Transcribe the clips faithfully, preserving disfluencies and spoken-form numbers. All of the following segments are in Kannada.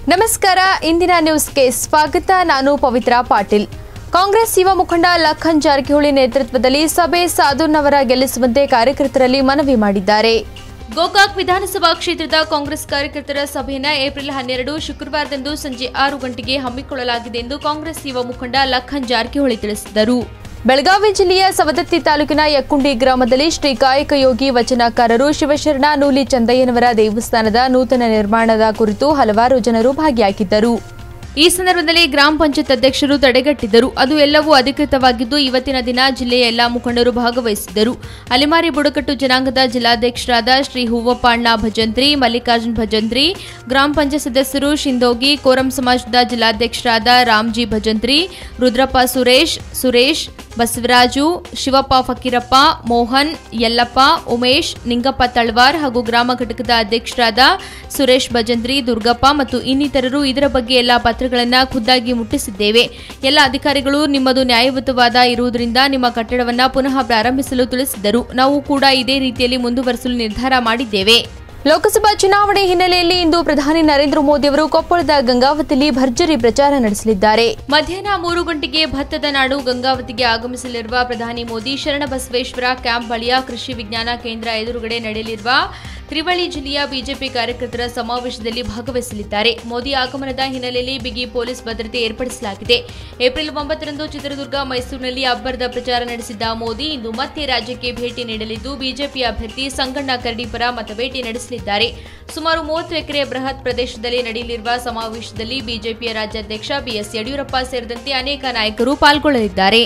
ನಮಸ್ಕಾರ ಇಂದಿನ ನ್ಯೂಸ್ಗೆ ಸ್ವಾಗತ ನಾನು ಪವಿತ್ರ ಪಾಟೀಲ್ ಕಾಂಗ್ರೆಸ್ ಯುವ ಮುಖಂಡ ಲಖನ್ ಜಾರಕಿಹೊಳಿ ನೇತೃತ್ವದಲ್ಲಿ ಸಭೆ ಸಾಧುನವರ ಗೆಲ್ಲಿಸುವಂತೆ ಕಾರ್ಯಕರ್ತರಲ್ಲಿ ಮನವಿ ಮಾಡಿದ್ದಾರೆ ಗೋಕಾಕ್ ವಿಧಾನಸಭಾ ಕ್ಷೇತ್ರದ ಕಾಂಗ್ರೆಸ್ ಕಾರ್ಯಕರ್ತರ ಸಭೆಯನ್ನು ಏಪ್ರಿಲ್ ಹನ್ನೆರಡು ಶುಕ್ರವಾರದಂದು ಸಂಜೆ ಆರು ಗಂಟೆಗೆ ಹಮ್ಮಿಕೊಳ್ಳಲಾಗಿದೆ ಎಂದು ಕಾಂಗ್ರೆಸ್ ಯುವ ಮುಖಂಡ ಲಖನ್ ಜಾರಕಿಹೊಳಿ ತಿಳಿಸಿದರು ಬೆಳಗಾವಿ ಜಿಲ್ಲೆಯ ಸವದತ್ತಿ ತಾಲೂಕಿನ ಯಕ್ಕುಂಡಿ ಗ್ರಾಮದಲ್ಲಿ ಶ್ರೀ ಕಾಯಕ ಯೋಗಿ ವಚನಕಾರರು ಶಿವಶರಣ ನೂಲಿ ಚಂದಯ್ಯನವರ ದೇವಸ್ಥಾನದ ನೂತನ ನಿರ್ಮಾಣದ ಕುರಿತು ಹಲವಾರು ಜನರು ಭಾಗಿಯಾಗಿದ್ದರು ಈ ಸಂದರ್ಭದಲ್ಲಿ ಗ್ರಾಮ ಪಂಚಾಯತ್ ಅಧ್ಯಕ್ಷರು ತಡೆಗಟ್ಟಿದ್ದರು ಅದು ಎಲ್ಲವೂ ಅಧಿಕೃತವಾಗಿದ್ದು ಇವತ್ತಿನ ದಿನ ಜಿಲ್ಲೆಯ ಎಲ್ಲಾ ಮುಖಂಡರು ಭಾಗವಹಿಸಿದ್ದರು ಅಲಿಮಾರಿ ಬುಡಕಟ್ಟು ಜನಾಂಗದ ಜಿಲ್ಲಾಧ್ಯಕ್ಷರಾದ ಶ್ರೀ ಹೂವಪ್ಪ ಭಜಂತ್ರಿ ಮಲ್ಲಿಕಾರ್ಜುನ್ ಭಜಂತ್ರಿ ಗ್ರಾಮ ಪಂಚಾಯತ್ ಸದಸ್ಯರು ಶಿಂದೋಗಿ ಕೋರಂ ಸಮಾಜದ ಜಿಲ್ಲಾಧ್ಯಕ್ಷರಾದ ರಾಮ್ಜಿ ಭಜಂತ್ರಿ ರುದ್ರಪ್ಪ ಸುರೇಶ್ ಸುರೇಶ್ ಬಸವರಾಜು ಶಿವಪ್ಪ ಫಕೀರಪ್ಪ ಮೋಹನ್ ಯಲ್ಲಪ್ಪ ಉಮೇಶ್ ನಿಂಗಪ್ಪ ತಳವಾರ್ ಹಾಗೂ ಗ್ರಾಮ ಘಟಕದ ಅಧ್ಯಕ್ಷರಾದ ಸುರೇಶ್ ಭಜಂತ್ರಿ ದುರ್ಗಪ್ಪ ಮತ್ತು ಇನ್ನಿತರರು ಇದರ ಬಗ್ಗೆ ಎಲ್ಲ ಪತ್ರಗಳನ್ನು ಖುದ್ದಾಗಿ ಮುಟ್ಟಿಸಿದ್ದೇವೆ ಎಲ್ಲ ಅಧಿಕಾರಿಗಳು ನಿಮ್ಮದು ನ್ಯಾಯಯುತವಾದ ಇರುವುದರಿಂದ ನಿಮ್ಮ ಕಟ್ಟಡವನ್ನು ಪುನಃ ಪ್ರಾರಂಭಿಸಲು ತಿಳಿಸಿದರು ನಾವು ಕೂಡ ಇದೇ ರೀತಿಯಲ್ಲಿ ಮುಂದುವರಿಸಲು ನಿರ್ಧಾರ ಮಾಡಿದ್ದೇವೆ ಲೋಕಸಭಾ ಚುನಾವಣೆ ಹಿನ್ನೆಲೆಯಲ್ಲಿ ಇಂದು ಪ್ರಧಾನಿ ನರೇಂದ್ರ ಮೋದಿ ಅವರು ಕೊಪ್ಪಳದ ಗಂಗಾವತಿಯಲ್ಲಿ ಭರ್ಜರಿ ಪ್ರಚಾರ ನಡೆಸಲಿದ್ದಾರೆ ಮಧ್ಯಾಹ್ನ ಮೂರು ಗಂಟೆಗೆ ಭತ್ತದ ನಾಡು ಗಂಗಾವತಿಗೆ ಆಗಮಿಸಲಿರುವ ಪ್ರಧಾನಿ ಮೋದಿ ಶರಣಬಸವೇಶ್ವರ ಕ್ಯಾಂಪ್ ಬಳಿಯ ಕೃಷಿ ವಿಜ್ಞಾನ ಕೇಂದ್ರ ಎದುರುಗಡೆ ನಡೆಯಲಿರುವ ತ್ರಿವಳಿ ಜಿಲ್ಲೆಯ ಬಿಜೆಪಿ ಕಾರ್ಯಕರ್ತರ ಸಮಾವೇಶದಲ್ಲಿ ಭಾಗವಹಿಸಲಿದ್ದಾರೆ ಮೋದಿ ಆಗಮನದ ಹಿನ್ನೆಲೆಯಲ್ಲಿ ಬಿಗಿ ಪೊಲೀಸ್ ಭದ್ರತೆ ಏರ್ಪಡಿಸಲಾಗಿದೆ ಏಪ್ರಿಲ್ ಒಂಬತ್ತರಂದು ಚಿತ್ರದುರ್ಗ ಮೈಸೂರಿನಲ್ಲಿ ಅಬ್ಬರದ ಪ್ರಚಾರ ನಡೆಸಿದ್ದ ಮೋದಿ ಇಂದು ಮತ್ತೆ ರಾಜ್ಯಕ್ಕೆ ಭೇಟಿ ನೀಡಲಿದ್ದು ಬಿಜೆಪಿ ಅಭ್ಯರ್ಥಿ ಸಂಗಣ್ಣ ಕರಡಿ ಪರ ಮತಬೇಟೆ ನಡೆಸಲಿದ್ದಾರೆ ಸುಮಾರು ಮೂವತ್ತು ಎಕರೆ ಬೃಹತ್ ಪ್ರದೇಶದಲ್ಲಿ ನಡೆಯಲಿರುವ ಸಮಾವೇಶದಲ್ಲಿ ಬಿಜೆಪಿಯ ರಾಜ್ಯಾಧ್ಯಕ್ಷ ಬಿಎಸ್ ಯಡಿಯೂರಪ್ಪ ಸೇರಿದಂತೆ ಅನೇಕ ನಾಯಕರು ಪಾಲ್ಗೊಳ್ಳಲಿದ್ದಾರೆ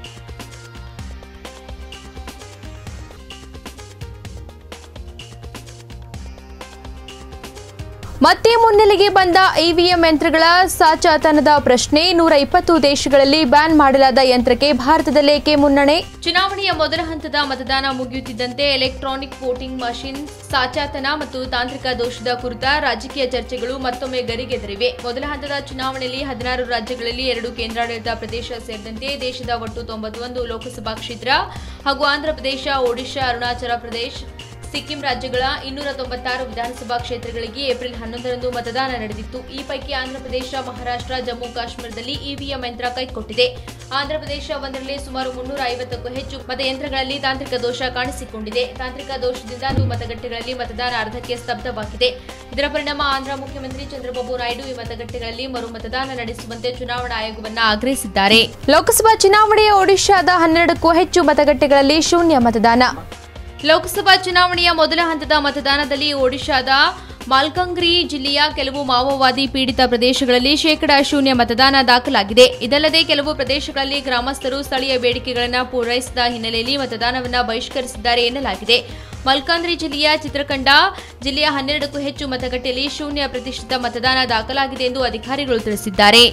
ಮತ್ತೆ ಮುನ್ನೆಲೆಗೆ ಬಂದ ಇವಿಎಂ ಯಂತ್ರಗಳ ಸಾಚಾತನದ ಪ್ರಶ್ನೆ ನೂರ ಇಪ್ಪತ್ತು ದೇಶಗಳಲ್ಲಿ ಬ್ಯಾನ್ ಮಾಡಲಾದ ಯಂತ್ರಕ್ಕೆ ಭಾರತದಲ್ಲೇಕೆ ಮುನ್ನಡೆ ಚುನಾವಣೆಯ ಮೊದಲ ಹಂತದ ಮತದಾನ ಮುಗಿಯುತ್ತಿದ್ದಂತೆ ಎಲೆಕ್ಟ್ರಾನಿಕ್ ವೋಟಿಂಗ್ ಮಷಿನ್ ಸಾಚಾತನ ಮತ್ತು ತಾಂತ್ರಿಕ ದೋಷದ ಕುರಿತ ರಾಜಕೀಯ ಚರ್ಚೆಗಳು ಮತ್ತೊಮ್ಮೆ ಗರಿಗೆದರಿವೆ ಮೊದಲ ಹಂತದ ಚುನಾವಣೆಯಲ್ಲಿ ಹದಿನಾರು ರಾಜ್ಯಗಳಲ್ಲಿ ಎರಡು ಕೇಂದ್ರಾಡಳಿತ ಪ್ರದೇಶ ಸೇರಿದಂತೆ ದೇಶದ ಒಟ್ಟು ತೊಂಬತ್ತೊಂದು ಲೋಕಸಭಾ ಕ್ಷೇತ್ರ ಹಾಗೂ ಆಂಧ್ರಪ್ರದೇಶ ಒಡಿಶಾ ಅರುಣಾಚಲ ಪ್ರದೇಶ ಸಿಕ್ಕಿಂ ರಾಜ್ಯಗಳ ಇನ್ನೂರ ತೊಂಬತ್ತಾರು ವಿಧಾನಸಭಾ ಕ್ಷೇತ್ರಗಳಿಗೆ ಏಪ್ರಿಲ್ ಹನ್ನೊಂದರಂದು ಮತದಾನ ನಡೆದಿತ್ತು ಈ ಪೈಕಿ ಆಂಧ್ರಪ್ರದೇಶ ಮಹಾರಾಷ್ಟ್ರ ಜಮ್ಮು ಕಾಶ್ಮೀರದಲ್ಲಿ ಇವಿಎಂ ಯಂತ್ರ ಕೈಕೊಟ್ಟಿದೆ ಆಂಧ್ರಪ್ರದೇಶ ಒಂದರಲ್ಲಿ ಸುಮಾರು ಮುನ್ನೂರ ಐವತ್ತಕ್ಕೂ ಹೆಚ್ಚು ಮತಯಂತ್ರಗಳಲ್ಲಿ ತಾಂತ್ರಿಕ ದೋಷ ಕಾಣಿಸಿಕೊಂಡಿದೆ ತಾಂತ್ರಿಕ ದೋಷದಿಂದ ನೂರು ಮತಗಟ್ಟೆಗಳಲ್ಲಿ ಮತದಾನ ಅರ್ಧಕ್ಕೆ ಸ್ತಬ್ಧವಾಗಿದೆ ಇದರ ಪರಿಣಾಮ ಆಂಧ್ರ ಮುಖ್ಯಮಂತ್ರಿ ಚಂದ್ರಬಾಬು ನಾಯ್ಡು ಈ ಮತಗಟ್ಟೆಗಳಲ್ಲಿ ಮರು ಮತದಾನ ನಡೆಸುವಂತೆ ಚುನಾವಣಾ ಆಯೋಗವನ್ನು ಆಗ್ರಹಿಸಿದ್ದಾರೆ ಲೋಕಸಭಾ ಚುನಾವಣೆಯ ಒಡಿಶಾದ ಹನ್ನೆರಡಕ್ಕೂ ಹೆಚ್ಚು ಮತಗಟ್ಟೆಗಳಲ್ಲಿ ಶೂನ್ಯ ಮತದಾನ ಲೋಕಸಭಾ ಚುನಾವಣೆಯ ಮೊದಲ ಹಂತದ ಮತದಾನದಲ್ಲಿ ಒಡಿಶಾದ ಮಾಲ್ಕಂಗ್ರಿ ಜಿಲ್ಲೆಯ ಕೆಲವು ಮಾವೋವಾದಿ ಪೀಡಿತ ಪ್ರದೇಶಗಳಲ್ಲಿ ಶೇಕಡಾ ಶೂನ್ಯ ಮತದಾನ ದಾಖಲಾಗಿದೆ ಇದಲ್ಲದೆ ಕೆಲವು ಪ್ರದೇಶಗಳಲ್ಲಿ ಗ್ರಾಮಸ್ಥರು ಸ್ಥಳೀಯ ಬೇಡಿಕೆಗಳನ್ನು ಪೂರೈಸಿದ ಹಿನ್ನೆಲೆಯಲ್ಲಿ ಮತದಾನವನ್ನು ಬಹಿಷ್ಕರಿಸಿದ್ದಾರೆ ಎನ್ನಲಾಗಿದೆ ಮಲ್ಕಾಂದ್ರಿ ಜಿಲ್ಲೆಯ ಚಿತ್ರಕಂಡ ಜಿಲ್ಲೆಯ ಹನ್ನೆರಡಕ್ಕೂ ಹೆಚ್ಚು ಮತಗಟ್ಟೆಯಲ್ಲಿ ಶೂನ್ಯ ಪ್ರತಿಶತ ಮತದಾನ ದಾಖಲಾಗಿದೆ ಎಂದು ಅಧಿಕಾರಿಗಳು ತಿಳಿಸಿದ್ದಾರೆ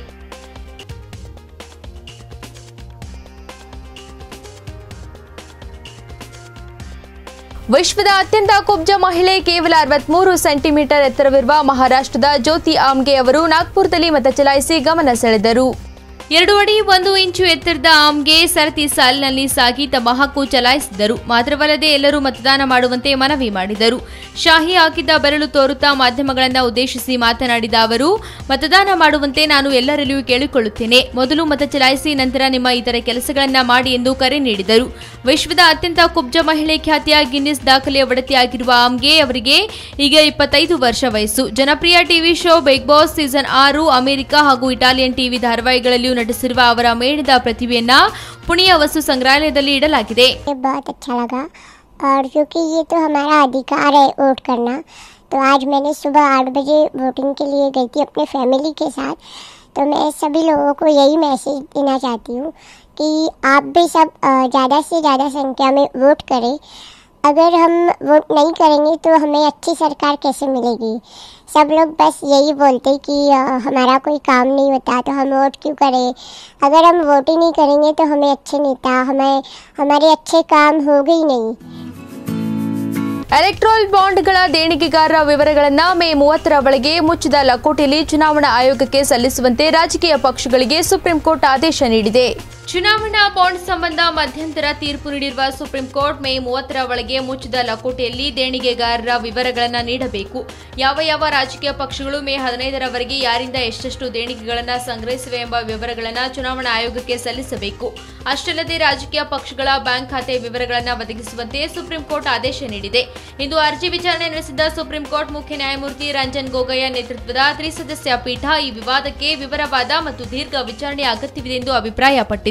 ವಿಶ್ವದ ಅತ್ಯಂತ ಕುಬ್ಜ ಮಹಿಳೆ ಕೇವಲ ಅರವತ್ಮೂರು ಸೆಂಟಿಮೀಟರ್ ಎತ್ತರವಿರುವ ಮಹಾರಾಷ್ಟ್ರದ ಜ್ಯೋತಿ ಆಮ್ಗೆ ಅವರು ನಾಗ್ಪುರದಲ್ಲಿ ಮತ ಚಲಾಯಿಸಿ ಗಮನ ಸೆಳೆದರು ಎರಡು ಅಡಿ ಒಂದು ಇಂಚು ಎತ್ತರದ ಆಮ್ಗೆ ಸರತಿ ಸಾಲಿನಲ್ಲಿ ಸಾಗಿ ತಮ್ಮ ಹಕ್ಕು ಚಲಾಯಿಸಿದರು ಮಾತ್ರವಲ್ಲದೆ ಎಲ್ಲರೂ ಮತದಾನ ಮಾಡುವಂತೆ ಮನವಿ ಮಾಡಿದರು ಶಾಹಿ ಹಾಕಿದ್ದ ಬೆರಳು ತೋರುತ್ತಾ ಮಾಧ್ಯಮಗಳನ್ನು ಉದ್ದೇಶಿಸಿ ಮಾತನಾಡಿದ ಅವರು ಮತದಾನ ಮಾಡುವಂತೆ ನಾನು ಎಲ್ಲರಲ್ಲಿಯೂ ಕೇಳಿಕೊಳ್ಳುತ್ತೇನೆ ಮೊದಲು ಮತ ಚಲಾಯಿಸಿ ನಂತರ ನಿಮ್ಮ ಇತರ ಕೆಲಸಗಳನ್ನು ಮಾಡಿ ಎಂದು ಕರೆ ನೀಡಿದರು ವಿಶ್ವದ ಅತ್ಯಂತ ಕುಬ್ಜ ಮಹಿಳೆ ಖ್ಯಾತಿಯ ಗಿನ್ನಿಸ್ ದಾಖಲೆಯ ಒಡತಿಯಾಗಿರುವ ಆಮ್ಗೆ ಅವರಿಗೆ ಈಗ ಇಪ್ಪತ್ತೈದು ವರ್ಷ ವಯಸ್ಸು ಜನಪ್ರಿಯ TV show Bigg Boss season ಆರು ಅಮೆರಿಕ ಹಾಗೂ ಇಟಾಲಿಯನ್ ಟಿವಿ ಧಾರಾವಾಹಿಗಳಲ್ಲಿಯೂ ನಟಿಸಿರುವ ಅವರ ಮೇಣದ ಪ್ರತಿಭೆಯನ್ನ ಪುಣೆಯ ವಸ್ತು ಸಂಗ್ರಹಾಲಯದಲ್ಲಿ ಇಡಲಾಗಿದೆ बहुत अच्छा लगा और क्योंकि ये तो हमारा अधिकार है वोट करना तो आज मैंने सुबह आठ बजे वोटिंग के लिए गई थी अपने फैमिली के साथ तो मैं सभी लोगों को यही मैसेज देना चाहती हूँ कि आप भी सब ज़्यादा से ज़्यादा संख्या में वोट करें अगर हम वोट नहीं करेंगे तो हमें अच्छी सरकार कैसे मिलेगी सब लोग बस यही बोलते कि हमारा कोई काम नहीं होता तो हम वोट क्यों करें अगर हम वोट ही नहीं करेंगे तो हमें अच्छे नेता हमें हमारे अच्छे काम होंगे ही नहीं ಎಲೆಕ್ಟ್ರಲ್ ಬಾಂಡ್ಗಳ ದೇಣಿಗೆಗಾರರ ವಿವರಗಳನ್ನು ಮೇ ಮೂವತ್ತರ ಒಳಗೆ ಮುಚ್ಚಿದ ಲಕೋಟೆಯಲ್ಲಿ ಚುನಾವಣಾ ಆಯೋಗಕ್ಕೆ ಸಲ್ಲಿಸುವಂತೆ ರಾಜಕೀಯ ಪಕ್ಷಗಳಿಗೆ ಸುಪ್ರೀಂ ಕೋರ್ಟ್ ಆದೇಶ ನೀಡಿದೆ ಚುನಾವಣಾ ಬಾಂಡ್ ಸಂಬಂಧ ಮಧ್ಯಂತರ ತೀರ್ಪು ನೀಡಿರುವ ಸುಪ್ರೀಂ ಕೋರ್ಟ್ ಮೇ ಮೂವತ್ತರ ಒಳಗೆ ಮುಚ್ಚಿದ ಲಕೋಟೆಯಲ್ಲಿ ದೇಣಿಗೆಗಾರರ ವಿವರಗಳನ್ನು ನೀಡಬೇಕು. ಯಾವ ಯಾವ ರಾಜಕೀಯ ಪಕ್ಷಗಳು ಮೇ ಹದಿನೈದರವರೆಗೆ ಯಾರಿಂದ ಎಷ್ಟೆಷ್ಟು ದೇಣಿಗೆಗಳನ್ನು ಸಂಗ್ರಹಿಸಿವೆ ಎಂಬ ವಿವರಗಳನ್ನು ಚುನಾವಣಾ ಆಯೋಗಕ್ಕೆ ಸಲ್ಲಿಸಬೇಕು. ಅಷ್ಟಲ್ಲದೆ ರಾಜಕೀಯ ಪಕ್ಷಗಳ ಬ್ಯಾಂಕ್ ಖಾತೆ ವಿವರಗಳನ್ನು ಒದಗಿಸುವಂತೆ ಸುಪ್ರೀಂ ಕೋರ್ಟ್ ಆದೇಶ ನೀಡಿದೆ. ಇಂದು ಅರ್ಜಿ ವಿಚಾರಣೆ ನಡೆಸಿದ ಸುಪ್ರೀಂ ಕೋರ್ಟ್ ಮುಖ್ಯ ನ್ಯಾಯಮೂರ್ತಿ ರಂಜನ್ ಗೊಗೊಯ್ ನೇತೃತ್ವದ ತ್ರಿಸದಸ್ಯ ಪೀಠ ಈ ವಿವಾದಕ್ಕೆ ವಿವರವಾದ ಮತ್ತು ದೀರ್ಘ ವಿಚಾರಣೆ ಅಗತ್ಯವಿದೆ ಎಂದು ಅಭಿಪ್ರಾಯಪಟ್ಟಿದೆ.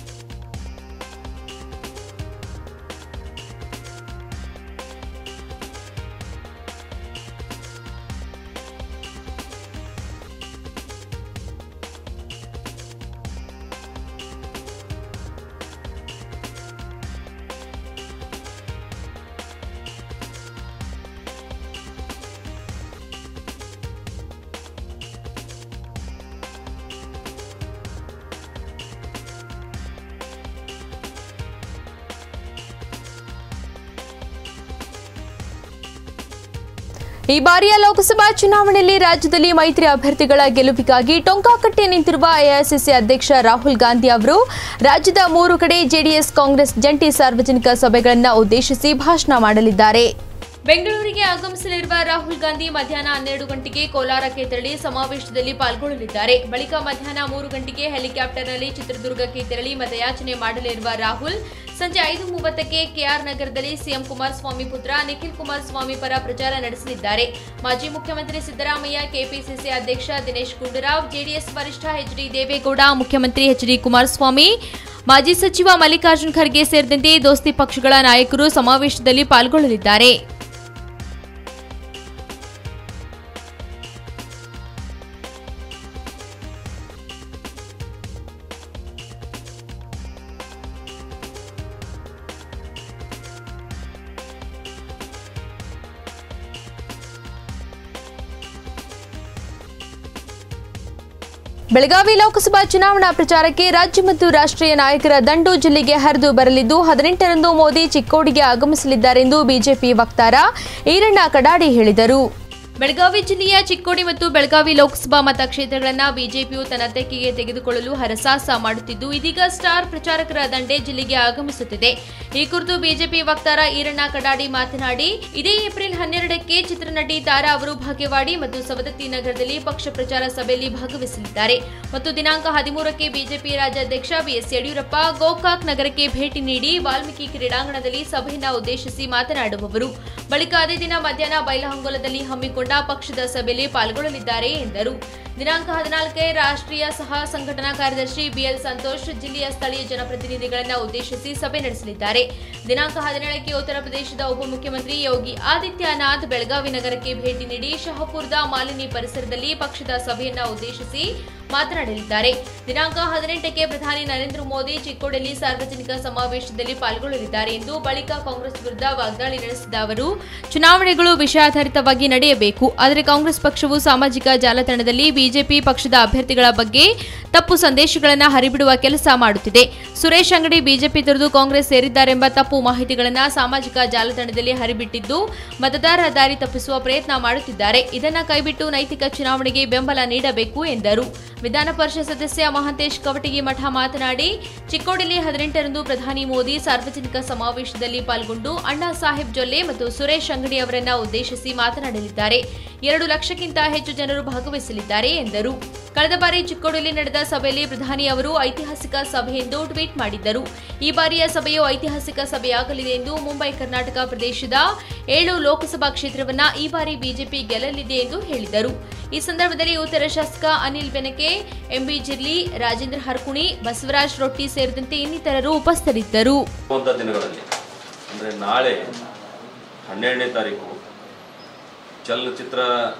ಈ ಬಾರಿಯ ಲೋಕಸಭಾ ಚುನಾವಣೆಯಲ್ಲಿ ರಾಜ್ಯದಲ್ಲಿ ಮೈತ್ರಿ ಅಭ್ಯರ್ಥಿಗಳ ಗೆಲುವಿಗಾಗಿ ಟೊಂಕಾಕಟ್ಟಿ ನಿಂತಿರುವ ಎಐಸಿಸಿ ಅಧ್ಯಕ್ಷ ರಾಹುಲ್ ಗಾಂಧಿ ಅವರು ರಾಜ್ಯದ ಮೂರು ಕಡೆ ಜೆಡಿಎಸ್ ಕಾಂಗ್ರೆಸ್ ಜಂಟಿ ಸಾರ್ವಜನಿಕ ಸಭೆಗಳನ್ನು ಉದ್ದೇಶಿಸಿ ಭಾಷಣ ಮಾಡಲಿದ್ದಾರೆ. ಬೆಂಗಳೂರಿಗೆ ಆಗಮಿಸಲಿರುವ ರಾಹುಲ್ ಗಾಂಧಿ ಮಧ್ಯಾಹ್ನ ಹನ್ನೆರಡು ಗಂಟೆಗೆ ಕೋಲಾರಕ್ಕೆ ತೆರಳಿ ಸಮಾವೇಶದಲ್ಲಿ ಪಾಲ್ಗೊಳ್ಳಲಿದ್ದಾರೆ. ಬಳಿಕ ಮಧ್ಯಾಹ್ನ ಮೂರು ಗಂಟೆಗೆ ಹೆಲಿಕಾಪ್ಟರ್ನಲ್ಲಿ ಚಿತ್ರದುರ್ಗಕ್ಕೆ ತೆರಳಿ ಮತಯಾಚನೆ ಮಾಡಲಿರುವ ರಾಹುಲ್ ಸಂಜೆ ಐದು ಮೂವತ್ತಕ್ಕೆ ಕೆಆರ್ ನಗರದಲ್ಲಿ ಸಿಎಂ ಕುಮಾರಸ್ವಾಮಿ ಪುತ್ರ ನಿಖಿಲ್ ಕುಮಾರಸ್ವಾಮಿ ಪರ ಪ್ರಚಾರ ನಡೆಸಲಿದ್ದಾರೆ. ಮಾಜಿ ಮುಖ್ಯಮಂತ್ರಿ ಸಿದ್ದರಾಮಯ್ಯ, ಕೆಪಿಸಿಸಿ ಅಧ್ಯಕ್ಷ ದಿನೇಶ್ ಗುಂಡೂರಾವ್, ಜೆಡಿಎಸ್ ವರಿಷ್ಠ ಎಚ್ ಡಿ ದೇವೇಗೌಡ, ಮುಖ್ಯಮಂತ್ರಿ ಎಚ್ ಡಿ ಕುಮಾರಸ್ವಾಮಿ, ಮಾಜಿ ಸಚಿವ ಮಲ್ಲಿಕಾರ್ಜುನ್ ಖರ್ಗೆ ಸೇರಿದಂತೆ ದೋಸ್ತಿ ಪಕ್ಷಗಳ ನಾಯಕರು ಸಮಾವೇಶದಲ್ಲಿ ಪಾಲ್ಗೊಳ್ಳಲಿದ್ದಾರೆ. ಬೆಳಗಾವಿ ಲೋಕಸಭಾ ಚುನಾವಣಾ ಪ್ರಚಾರಕ್ಕೆ ರಾಜ್ಯ ಮತ್ತು ರಾಷ್ಟ್ರೀಯ ನಾಯಕರ ದಂಡು ಜಿಲ್ಲೆಗೆ ಹರಿದು ಬರಲಿದ್ದು ಹದಿನೆಂಟರಂದು ಮೋದಿ ಚಿಕ್ಕೋಡಿಗೆ ಆಗಮಿಸಲಿದ್ದಾರೆಂದು ಬಿಜೆಪಿ ವಕ್ತಾರ ಈರಣ್ಣ ಕಡಾಡಿ ಹೇಳಿದರು. ಬೆಳಗಾವಿ ಜಿಲ್ಲೆಯ ಚಿಕ್ಕೋಡಿ ಮತ್ತು ಬೆಳಗಾವಿ ಲೋಕಸಭಾ ಮತಕ್ಷೇತ್ರಗಳನ್ನು ಬಿಜೆಪಿಯು ತನ್ನ ತೆಕ್ಕೆಗೆ ತೆಗೆದುಕೊಳ್ಳಲು ಹರಸಾಹಸ ಮಾಡುತ್ತಿದ್ದು ಇದೀಗ ಸ್ಟಾರ್ ಪ್ರಚಾರಕರ ದಂಡೆ ಜಿಲ್ಲೆಗೆ ಆಗಮಿಸುತ್ತಿದೆ. ಈ ಕುರಿತು ಬಿಜೆಪಿ ವಕ್ತಾರ ಈರಣ್ಣ ಕಡಾಡಿ ಮಾತನಾಡಿ, ಇದೇ ಏಪ್ರಿಲ್ ಹನ್ನೆರಡಕ್ಕೆ ಚಿತ್ರನಟಿ ತಾರಾ ಅವರು ಭಾಗ್ಯವಾಡಿ ಮತ್ತು ಸವದತ್ತಿ ನಗರದಲ್ಲಿ ಪಕ್ಷ ಪ್ರಚಾರ ಸಭೆಯಲ್ಲಿ ಭಾಗವಹಿಸಲಿದ್ದಾರೆ ಮತ್ತು ದಿನಾಂಕ ಹದಿಮೂರಕ್ಕೆ ಬಿಜೆಪಿ ರಾಜ್ಯಾಧ್ಯಕ್ಷ ಬಿಎಸ್ ಯಡಿಯೂರಪ್ಪ ಗೋಕಾಕ್ ನಗರಕ್ಕೆ ಭೇಟಿ ನೀಡಿ ವಾಲ್ಮೀಕಿ ಕ್ರೀಡಾಂಗಣದಲ್ಲಿ ಸಭೆಯನ್ನು ಉದ್ದೇಶಿಸಿ ಮಾತನಾಡುವವರು. ಬಳಿಕ ಅದೇ ದಿನ ಮಧ್ಯಾಹ್ನ ಬೈಲಹೊಂಗಲದಲ್ಲಿ ಹಮ್ಮಿಕೊಂಡ ಪಕ್ಷದ ಸಭೆಯಲ್ಲಿ ಪಾಲ್ಗೊಳ್ಳಲಿದ್ದಾರೆ ಎಂದರು. ದಿನಾಂಕ ಹದಿನಾಲ್ಕಕ್ಕೆ ರಾಷ್ಟ್ರೀಯ ಸಹ ಸಂಘಟನಾ ಕಾರ್ಯದರ್ಶಿ ಬಿಎಲ್ ಸಂತೋಷ್ ಜಿಲ್ಲೆಯ ಸ್ಥಳೀಯ ಜನಪ್ರತಿನಿಧಿಗಳನ್ನು ಉದ್ದೇಶಿಸಿ ಸಭೆ ನಡೆಸಲಿದ್ದಾರೆ. ದಿನಾಂಕ ಹದಿನೇಳಕ್ಕೆ ಉತ್ತರ ಪ್ರದೇಶದ ಉಪಮುಖ್ಯಮಂತ್ರಿ ಯೋಗಿ ಆದಿತ್ಯನಾಥ್ ಬೆಳಗಾವಿ ನಗರಕ್ಕೆ ಭೇಟಿ ನೀಡಿ ಶಹಪುರದ ಮಾಲಿನಿ ಪರಿಸರದಲ್ಲಿ ಪಕ್ಷದ ಸಭೆಯನ್ನು ಉದ್ದೇಶಿಸಿ ಮಾತನಾಡಲಿದ್ದಾರೆ. ದಿನಾಂಕ ಹದಿನೆಂಟಕ್ಕೆ ಪ್ರಧಾನಿ ನರೇಂದ್ರ ಮೋದಿ ಚಿಕ್ಕೋಡಿಯಲ್ಲಿ ಸಾರ್ವಜನಿಕ ಸಮಾವೇಶದಲ್ಲಿ ಪಾಲ್ಗೊಳ್ಳಲಿದ್ದಾರೆ ಎಂದು ಬಳಿಕ ಕಾಂಗ್ರೆಸ್ ವಿರುದ್ಧ ವಾಗ್ದಾಳಿ ನಡೆಸಿದ ಅವರು, ಚುನಾವಣೆಗಳು ವಿಷಯಾಧಾರಿತವಾಗಿ ನಡೆಯಬೇಕು, ಆದರೆ ಕಾಂಗ್ರೆಸ್ ಪಕ್ಷವು ಸಾಮಾಜಿಕ ಜಾಲತಾಣದಲ್ಲಿ ಬಿಜೆಪಿ ಪಕ್ಷದ ಅಭ್ಯರ್ಥಿಗಳ ಬಗ್ಗೆ ತಪ್ಪು ಸಂದೇಶಗಳನ್ನು ಹರಿಬಿಡುವ ಕೆಲಸ ಮಾಡುತ್ತಿದೆ. ಸುರೇಶ್ ಅಂಗಡಿ ಬಿಜೆಪಿ ತೊರೆದು ಕಾಂಗ್ರೆಸ್ ಸೇರಿದ್ದಾರೆಂಬ ತಪ್ಪು ಮಾಹಿತಿಗಳನ್ನು ಸಾಮಾಜಿಕ ಜಾಲತಾಣದಲ್ಲಿ ಹರಿಬಿಟ್ಟಿದ್ದು ಮತದಾರರ ದಾರಿ ತಪ್ಪಿಸುವ ಪ್ರಯತ್ನ ಮಾಡುತ್ತಿದ್ದಾರೆ. ಇದನ್ನು ಕೈಬಿಟ್ಟು ನೈತಿಕ ಚುನಾವಣೆಗೆ ಬೆಂಬಲ ನೀಡಬೇಕು ಎಂದರು. ವಿಧಾನ ಪರಿಷತ್ ಸದಸ್ಯ ಮಹಾಂತೇಶ್ ಕವಟಗಿ ಮಠ ಮಾತನಾಡಿ, ಚಿಕ್ಕೋಡಿಯಲ್ಲಿ ಹದಿನೆಂಟರಂದು ಪ್ರಧಾನಿ ಮೋದಿ ಸಾರ್ವಜನಿಕ ಸಮಾವೇಶದಲ್ಲಿ ಪಾಲ್ಗೊಂಡು ಅಣ್ಣಾ ಸಾಹೇಬ್ ಜೊಲ್ಲೆ ಮತ್ತು ಸುರೇಶ್ ಅಂಗಡಿ ಅವರನ್ನು ಉದ್ದೇಶಿಸಿ ಮಾತನಾಡಲಿದ್ದಾರೆ. ಎರಡು ಲಕ್ಷಕ್ಕಿಂತ ಹೆಚ್ಚು ಜನರು ಭಾಗವಹಿಸಲಿದ್ದಾರೆ ಎಂದರು. ಕಳೆದ ಬಾರಿ ಚಿಕ್ಕೋಡಿಯಲ್ಲಿ ನಡೆದ ಸಭೆಯಲ್ಲಿ ಪ್ರಧಾನಿ ಅವರು ಐತಿಹಾಸಿಕ ಸಭೆ ಎಂದು ಟ್ವೀಟ್ ಮಾಡಿದ್ದರು. ಈ ಬಾರಿಯ ಸಭೆಯು ಐತಿಹಾಸಿಕ ಸಭೆಯಾಗಲಿದೆ ಎಂದು ಮುಂಬೈ ಕರ್ನಾಟಕ ಪ್ರದೇಶದ ಏಳು ಲೋಕಸಭಾ ಕ್ಷೇತ್ರವನ್ನ ಈ ಬಾರಿ ಬಿಜೆಪಿ ಗೆಲ್ಲಲಿದೆ ಎಂದು ಹೇಳಿದರು. ಈ ಸಂದರ್ಭದಲ್ಲಿ ಉತ್ತರ ಶಾಸಕ ಅನಿಲ್ ಬೆನಕೆ, ಎಂಬಿ ಜಿರ್ಲಿ, ರಾಜೇಂದ್ರ ಹರ್ಕುಣಿ, ಬಸವರಾಜ್ ರೊಟ್ಟಿ ಸೇರಿದಂತೆ ಇನ್ನಿತರರು ಉಪಸ್ಥಿತರಿದ್ದರು. ದಿನಗಳಲ್ಲಿ ಅಂದರೆ ನಾಳೆ ಹನ್ನೆರಡನೇ ತಾರೀಕು ಚಲನಚಿತ್ರ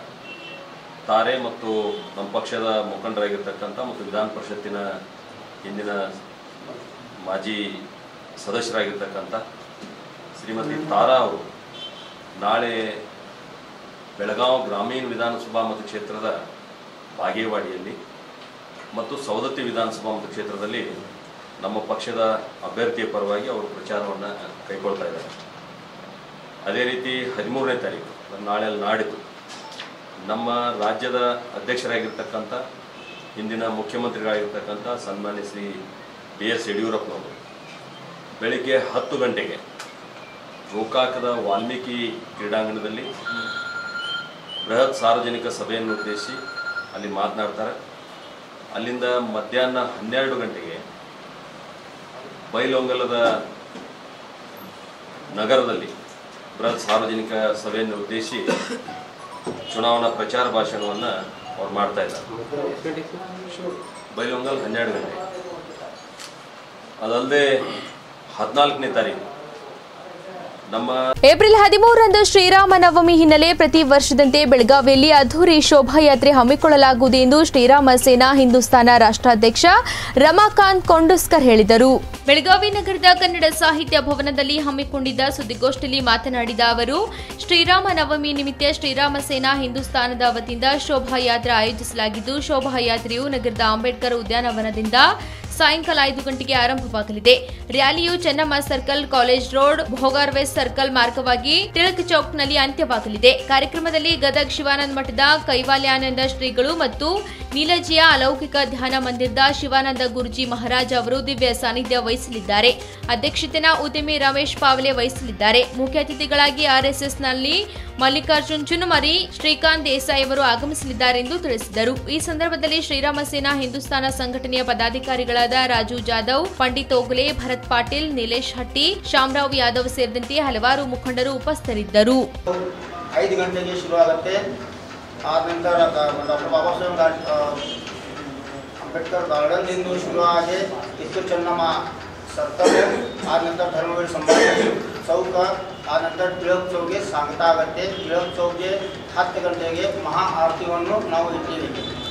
ತಾರೆ ಮತ್ತು ನಮ್ಮ ಪಕ್ಷದ ಮುಖಂಡರಾಗಿರ್ತಕ್ಕಂಥ ಮತ್ತು ವಿಧಾನ ಪರಿಷತ್ತಿನ ಹಿಂದಿನ ಮಾಜಿ ಸದಸ್ಯರಾಗಿರ್ತಕ್ಕಂಥ ಶ್ರೀಮತಿ ತಾರಾ ಅವರು ನಾಳೆ ಬೆಳಗಾವಿ ಗ್ರಾಮೀಣ ವಿಧಾನಸಭಾ ಮತಕ್ಷೇತ್ರದ ಬಾಗೇವಾಡಿಯಲ್ಲಿ ಮತ್ತು ಸವದತ್ತಿ ವಿಧಾನಸಭಾ ಮತಕ್ಷೇತ್ರದಲ್ಲಿ ನಮ್ಮ ಪಕ್ಷದ ಅಭ್ಯರ್ಥಿಯ ಪರವಾಗಿ ಅವರು ಪ್ರಚಾರವನ್ನು ಕೈಗೊಳ್ತಾ ಇದ್ದಾರೆ. ಅದೇ ರೀತಿ ಹದಿಮೂರನೇ ತಾರೀಕು ನಾಳೆ ನಾಡಿದ್ದು ನಮ್ಮ ರಾಜ್ಯದ ಅಧ್ಯಕ್ಷರಾಗಿರ್ತಕ್ಕಂಥ ಹಿಂದಿನ ಮುಖ್ಯಮಂತ್ರಿಗಳಾಗಿರ್ತಕ್ಕಂಥ ಸನ್ಮಾನ್ಯ ಶ್ರೀ ಬಿ ಎಸ್ ಯಡಿಯೂರಪ್ಪನವರು ಬೆಳಿಗ್ಗೆ ಹತ್ತು ಗಂಟೆಗೆ ಗೋಕಾಕದ ವಾಲ್ಮೀಕಿ ಕ್ರೀಡಾಂಗಣದಲ್ಲಿ ಬೃಹತ್ ಸಾರ್ವಜನಿಕ ಸಭೆಯನ್ನು ಉದ್ದೇಶಿಸಿ ಅಲ್ಲಿ ಮಾತನಾಡ್ತಾರೆ. ಅಲ್ಲಿಂದ ಮಧ್ಯಾಹ್ನ ಹನ್ನೆರಡು ಗಂಟೆಗೆ ಬೈಲೊಂಗಲದ ನಗರದಲ್ಲಿ ಬೃಹತ್ ಸಾರ್ವಜನಿಕ ಸಭೆಯನ್ನು ಉದ್ದೇಶಿಸಿ ಚುನಾವಣಾ ಪ್ರಚಾರ ಭಾಷಣವನ್ನು ಅವ್ರು ಮಾಡ್ತಾ ಇದ್ದಾರೆ. ಬೈಲೊಂಗಲ್ ಹನ್ನೆರಡು ಗಂಟೆ. ಅದಲ್ಲದೆ ಹದಿನಾಲ್ಕನೇ ತಾರೀಕು ನಮ್ಮ ಏಪ್ರಿಲ್ ಹದಿಮೂರರಂದು ಶ್ರೀರಾಮ ನವಮಿ ಹಿನ್ನೆಲೆ ಪ್ರತಿ ವರ್ಷದಂತೆ ಬೆಳಗಾವಿಯಲ್ಲಿ ಅದ್ದೂರಿ ಶೋಭಾಯಾತ್ರೆ ಹಮ್ಮಿಕೊಳ್ಳಲಾಗುವುದು ಎಂದು ಶ್ರೀರಾಮ ಸೇನಾ ಹಿಂದೂಸ್ತಾನ ರಾಷ್ಟ್ರಾಧ್ಯಕ್ಷ ರಮಾಕಾಂತ್ ಕೊಂಡುಸ್ಕರ್ ಹೇಳಿದರು. ಬೆಳಗಾವಿ ನಗರದ ಕನ್ನಡ ಸಾಹಿತ್ಯ ಭವನದಲ್ಲಿ ಹಮ್ಮಿಕೊಂಡಿದ್ದ ಸುದ್ದಿಗೋಷ್ಠಿಯಲ್ಲಿ ಮಾತನಾಡಿದ ಅವರು, ಶ್ರೀರಾಮ ನವಮಿ ನಿಮಿತ್ತ ಶ್ರೀರಾಮ ಸೇನಾ ಹಿಂದೂಸ್ತಾನದ ವತಿಯಿಂದ ಶೋಭಾಯಾತ್ರೆ ಆಯೋಜಿಸಲಾಗಿದ್ದು, ಶೋಭಾಯಾತ್ರೆಯು ನಗರದ ಅಂಬೇಡ್ಕರ್ ಉದ್ಯಾನವನದಿಂದ ಸಾಯಂಕಾಲ ಐದು ಗಂಟೆಗೆ ಆರಂಭವಾಗಲಿದೆ. ರ್ಯಾಲಿಯು Channamma circle, college road, Bhogarves circle ಮಾರ್ಗವಾಗಿ ಟಿಳಕ್ ಚೌಕ್ನಲ್ಲಿ ಅಂತ್ಯವಾಗಲಿದೆ. ಕಾರ್ಯಕ್ರಮದಲ್ಲಿ ಗದಗ್ ಶಿವಾನಂದ ಮಠದ ಕೈವಾಲ್ಯಾನಂದ ಶ್ರೀಗಳು ಮತ್ತು ನೀಲಜಿಯ ಅಲೌಕಿಕ ಧ್ಯಾನ ಮಂದಿರದ ಶಿವಾನಂದ ಗುರುಜಿ ಮಹಾರಾಜ್ ಅವರು ದಿವ್ಯ ಸಾನ್ನಿಧ್ಯ ವಹಿಸಲಿದ್ದಾರೆ. ಅಧ್ಯಕ್ಷತೆಯನ್ನು ಉದ್ಯಮಿ ರಮೇಶ್ ಪಾವಲೆ ವಹಿಸಲಿದ್ದಾರೆ. ಮುಖ್ಯ ಅತಿಥಿಗಳಾಗಿ ಆರ್ಎಸ್ಎಸ್ನಲ್ಲಿ ಮಲ್ಲಿಕಾರ್ಜುನ್ ಚುನುಮರಿ, ಶ್ರೀಕಾಂತ್ ದೇಸಾಯಿ ಅವರು ಆಗಮಿಸಲಿದ್ದಾರೆ ಎಂದು ತಿಳಿಸಿದರು. ಈ ಸಂದರ್ಭದಲ್ಲಿ ಶ್ರೀರಾಮ ಸೇನಾ ಹಿಂದೂಸ್ತಾನ ಸಂಘಟನೆಯ ಪದಾಧಿಕಾರಿಗಳಾದ ರಾಜು ಜಾಧವ್, ಪಂಡಿತ್ ಓಗಲೆ, ಭರತ್ ಪಾಟೀಲ್, ನಿಲೇಶ್ ಹಟ್ಟಿ, ಶಾಮರಾವ್ ಯಾದವ್ ಸೇರಿದಂತೆ ಹಲವಾರು ಮುಖಂಡರು ಉಪಸ್ಥಿತರಿದ್ದರು. ಐದು ಗಂಟೆಗೆ ಶುರುವಾಗುತ್ತೆ. ಆದ ನಂತರ ಡಾಕ್ಟರ್ ಬಾಬಾ ಸಾಹೇಬ್ ಅಂಬೇಡ್ಕರ್ ಗಾರ್ಡನ್ ಇಂದ ಶುರುವಾಗಿ ಕಿತ್ತೂರು ಚೆನ್ನಮ್ಮ ಸರ್ಕಲ್, ಆದ ನಂತರ ಧರ್ಮವೀರ ಸಂಭಾಜಿ ಚೌಕ, ಆದ ನಂತರ ಟಿಳಕ್ ಚೌಕ್ಗೆ ಸಾಗ್ತಾ ಆಗುತ್ತೆ. ಟಿಳಕ್ ಚೌಕ್ಗೆ ಹತ್ತು ಗಂಟೆಗೆ ಮಹಾ ಆರತಿಯನ್ನು ನಾವು ಇಟ್ಟಿದ್ದೀವಿ.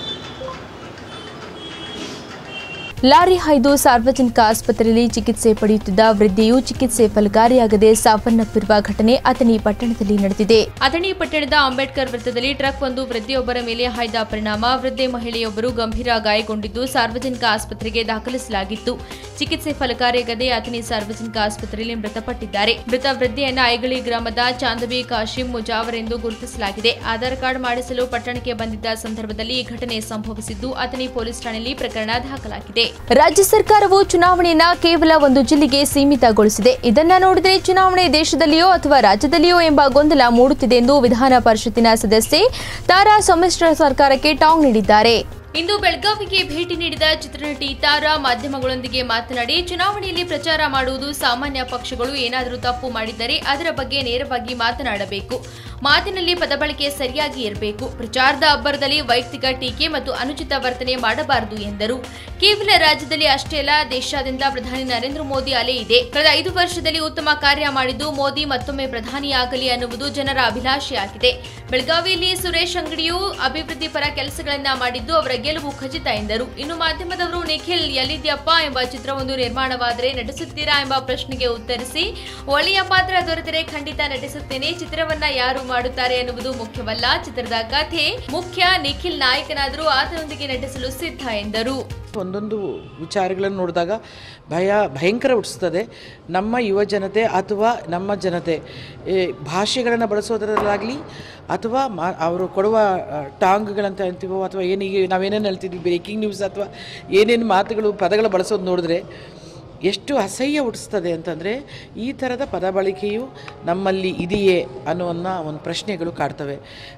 ಲಾರಿ ಹಾಯ್ದು ಸಾರ್ವಜನಿಕ ಆಸ್ಪತ್ರೆಯಲ್ಲಿ ಚಿಕಿತ್ಸೆ ಪಡೆಯುತ್ತಿದ್ದ ವೃದ್ಧೆಯು ಚಿಕಿತ್ಸೆ ಫಲಕಾರಿಯಾಗದೆ ಸಾವನ್ನಪ್ಪಿರುವ ಘಟನೆ ಅಥಣಿ ಪಟ್ಟಣದಲ್ಲಿ ನಡೆದಿದೆ. ಅಥಣಿ ಪಟ್ಟಣದ ಅಂಬೇಡ್ಕರ್ ವೃತ್ತದಲ್ಲಿ ಟ್ರಕ್ ಒಂದು ವೃದ್ಧೆಯೊಬ್ಬರ ಮೇಲೆ ಹಾಯ್ದ ಪರಿಣಾಮ ವೃದ್ಧೆ ಮಹಿಳೆಯೊಬ್ಬರು ಗಂಭೀರ ಗಾಯಗೊಂಡಿದ್ದು ಸಾರ್ವಜನಿಕ ಆಸ್ಪತ್ರೆಗೆ ದಾಖಲಿಸಲಾಗಿತ್ತು. ಚಿಕಿತ್ಸೆ ಫಲಕಾರಿಯಾಗದೆ ಅಥಣಿ ಸಾರ್ವಜನಿಕ ಆಸ್ಪತ್ರೆಯಲ್ಲಿ ಮೃತಪಟ್ಟಿದ್ದಾರೆ. ಮೃತ ವೃದ್ಧೆಯನ್ನು ಐಗಳಿ ಗ್ರಾಮದ ಚಾಂದಬಿ ಕಾಶಿಂ ಮುಜಾವರ್ ಎಂದು ಗುರುತಿಸಲಾಗಿದೆ. ಆಧಾರ್ ಕಾರ್ಡ್ ಮಾಡಿಸಲು ಪಟ್ಟಣಕ್ಕೆ ಬಂದಿದ್ದ ಸಂದರ್ಭದಲ್ಲಿ ಈ ಘಟನೆ ಸಂಭವಿಸಿದ್ದು ಅಥಣಿ ಪೊಲೀಸ್ ಠಾಣೆಯಲ್ಲಿ ಪ್ರಕರಣ ದಾಖಲಾಗಿದೆ. ರಾಜ್ಯ ಸರ್ಕಾರವು ಚುನಾವಣೆಯನ್ನ ಕೇವಲ ಒಂದು ಜಿಲ್ಲೆಗೆ ಸೀಮಿತಗೊಳಿಸಿದೆ. ಇದನ್ನ ನೋಡಿದರೆ ಚುನಾವಣೆ ದೇಶದಲ್ಲಿಯೋ ಅಥವಾ ರಾಜ್ಯದಲ್ಲಿಯೋ ಎಂಬ ಗೊಂದಲ ಮೂಡುತ್ತಿದೆ ಎಂದು ವಿಧಾನ ಪರಿಷತ್ತಿನ ಸದಸ್ಯೆ ತಾರಾ ಸಮ್ಮಿಶ್ರ ಸರ್ಕಾರಕ್ಕೆ ಟಾಂಗ್ ನೀಡಿದ್ದಾರೆ. ಇಂದು ಬೆಳಗಾವಿಗೆ ಭೇಟಿ ನೀಡಿದ ಚಿತ್ರನಟಿ ತಾರಾ ಮಾಧ್ಯಮಗಳೊಂದಿಗೆ ಮಾತನಾಡಿ, ಚುನಾವಣೆಯಲ್ಲಿ ಪ್ರಚಾರ ಮಾಡುವುದು ಸಾಮಾನ್ಯ. ಪಕ್ಷಗಳು ಏನಾದರೂ ತಪ್ಪು ಮಾಡಿದ್ದರೆ ಅದರ ಬಗ್ಗೆ ನೇರವಾಗಿ ಮಾತನಾಡಬೇಕು. ಮಾತಿನಲ್ಲಿ ಪದಬಳಕೆ ಸರಿಯಾಗಿ ಇರಬೇಕು. ಪ್ರಚಾರದ ಅಬ್ಬರದಲ್ಲಿ ವೈಯಕ್ತಿಕ ಟೀಕೆ ಮತ್ತು ಅನುಚಿತ ವರ್ತನೆ ಮಾಡಬಾರದು ಎಂದರು. ಕೇವಲ ರಾಜ್ಯದಲ್ಲಿ ಅಷ್ಟೇ ಅಲ್ಲ, ದೇಶಾದ್ಯಂತ ಪ್ರಧಾನಿ ನರೇಂದ್ರ ಮೋದಿ ಅಲೆ ಇದೆ. ಕಳೆದ ಐದು ವರ್ಷದಲ್ಲಿ ಉತ್ತಮ ಕಾರ್ಯ ಮಾಡಿದ್ದು ಮೋದಿ ಮತ್ತೊಮ್ಮೆ ಪ್ರಧಾನಿಯಾಗಲಿ ಅನ್ನುವುದು ಜನರ ಅಭಿಲಾಷೆಯಾಗಿದೆ. ಬೆಳಗಾವಿಯಲ್ಲಿ ಸುರೇಶ್ ಅಂಗಡಿಯು ಅಭಿವೃದ್ಧಿ ಪರ ಕೆಲಸಗಳನ್ನ ಮಾಡಿದ್ದು ಅವರ ಗೆಲುವು ಖಚಿತ ಎಂದರು. ಇನ್ನು ಮಾಧ್ಯಮದವರು ನಿಖಿಲ್ ಎಲ್ಲಿದ್ಯಪ್ಪ ಎಂಬ ಚಿತ್ರವೊಂದು ನಿರ್ಮಾಣವಾದರೆ ನಟಿಸುತ್ತೀರಾ ಎಂಬ ಪ್ರಶ್ನೆಗೆ ಉತ್ತರಿಸಿ, ಒಳ್ಳೆಯ ಪಾತ್ರ ದೊರೆತರೆ ಖಂಡಿತ ನಟಿಸುತ್ತೇನೆ. ಚಿತ್ರವನ್ನ ಯಾರು ಮಾಡುತ್ತಾರೆ ಎನ್ನುವುದು ಮುಖ್ಯವಲ್ಲ, ಚಿತ್ರದ ಕಥೆ ಮುಖ್ಯ. ನಿಖಿಲ್ ನಾಯಕನಾದರೂ ಆತನೊಂದಿಗೆ ನಟಿಸಲು ಸಿದ್ಧ ಎಂದರು. ಒಂದೊಂದು ವಿಚಾರಗಳನ್ನು ನೋಡಿದಾಗ ಭಯ ಭಯಂಕರ ಹುಟ್ಟಿಸ್ತದೆ. ನಮ್ಮ ಯುವ ಜನತೆ ಅಥವಾ ನಮ್ಮ ಜನತೆ ಭಾಷೆಗಳನ್ನು ಬಳಸೋದರಲ್ಲಾಗಲಿ ಅಥವಾ ಮಾ ಅವರು ಕೊಡುವ ಟಾಂಗ್ಗಳಂತ ಅಂತೀವೋ ಅಥವಾ ಏನೀಗ ನಾವೇನೇನು ಹೇಳ್ತಿದ್ವಿ ಬ್ರೇಕಿಂಗ್ ನ್ಯೂಸ್ ಅಥವಾ ಏನೇನು ಮಾತುಗಳು ಪದಗಳು ಬಳಸೋದು ನೋಡಿದ್ರೆ ಎಷ್ಟು ಅಸಹ್ಯ ಹುಟ್ಟಿಸ್ತದೆ ಅಂತಂದರೆ ಈ ಥರದ ಪದ ಬಳಕೆಯು ನಮ್ಮಲ್ಲಿ ಇದೆಯೇ ಅನ್ನುವನ್ನ ಒಂದು ಪ್ರಶ್ನೆಗಳು ಕಾಡ್ತವೆ.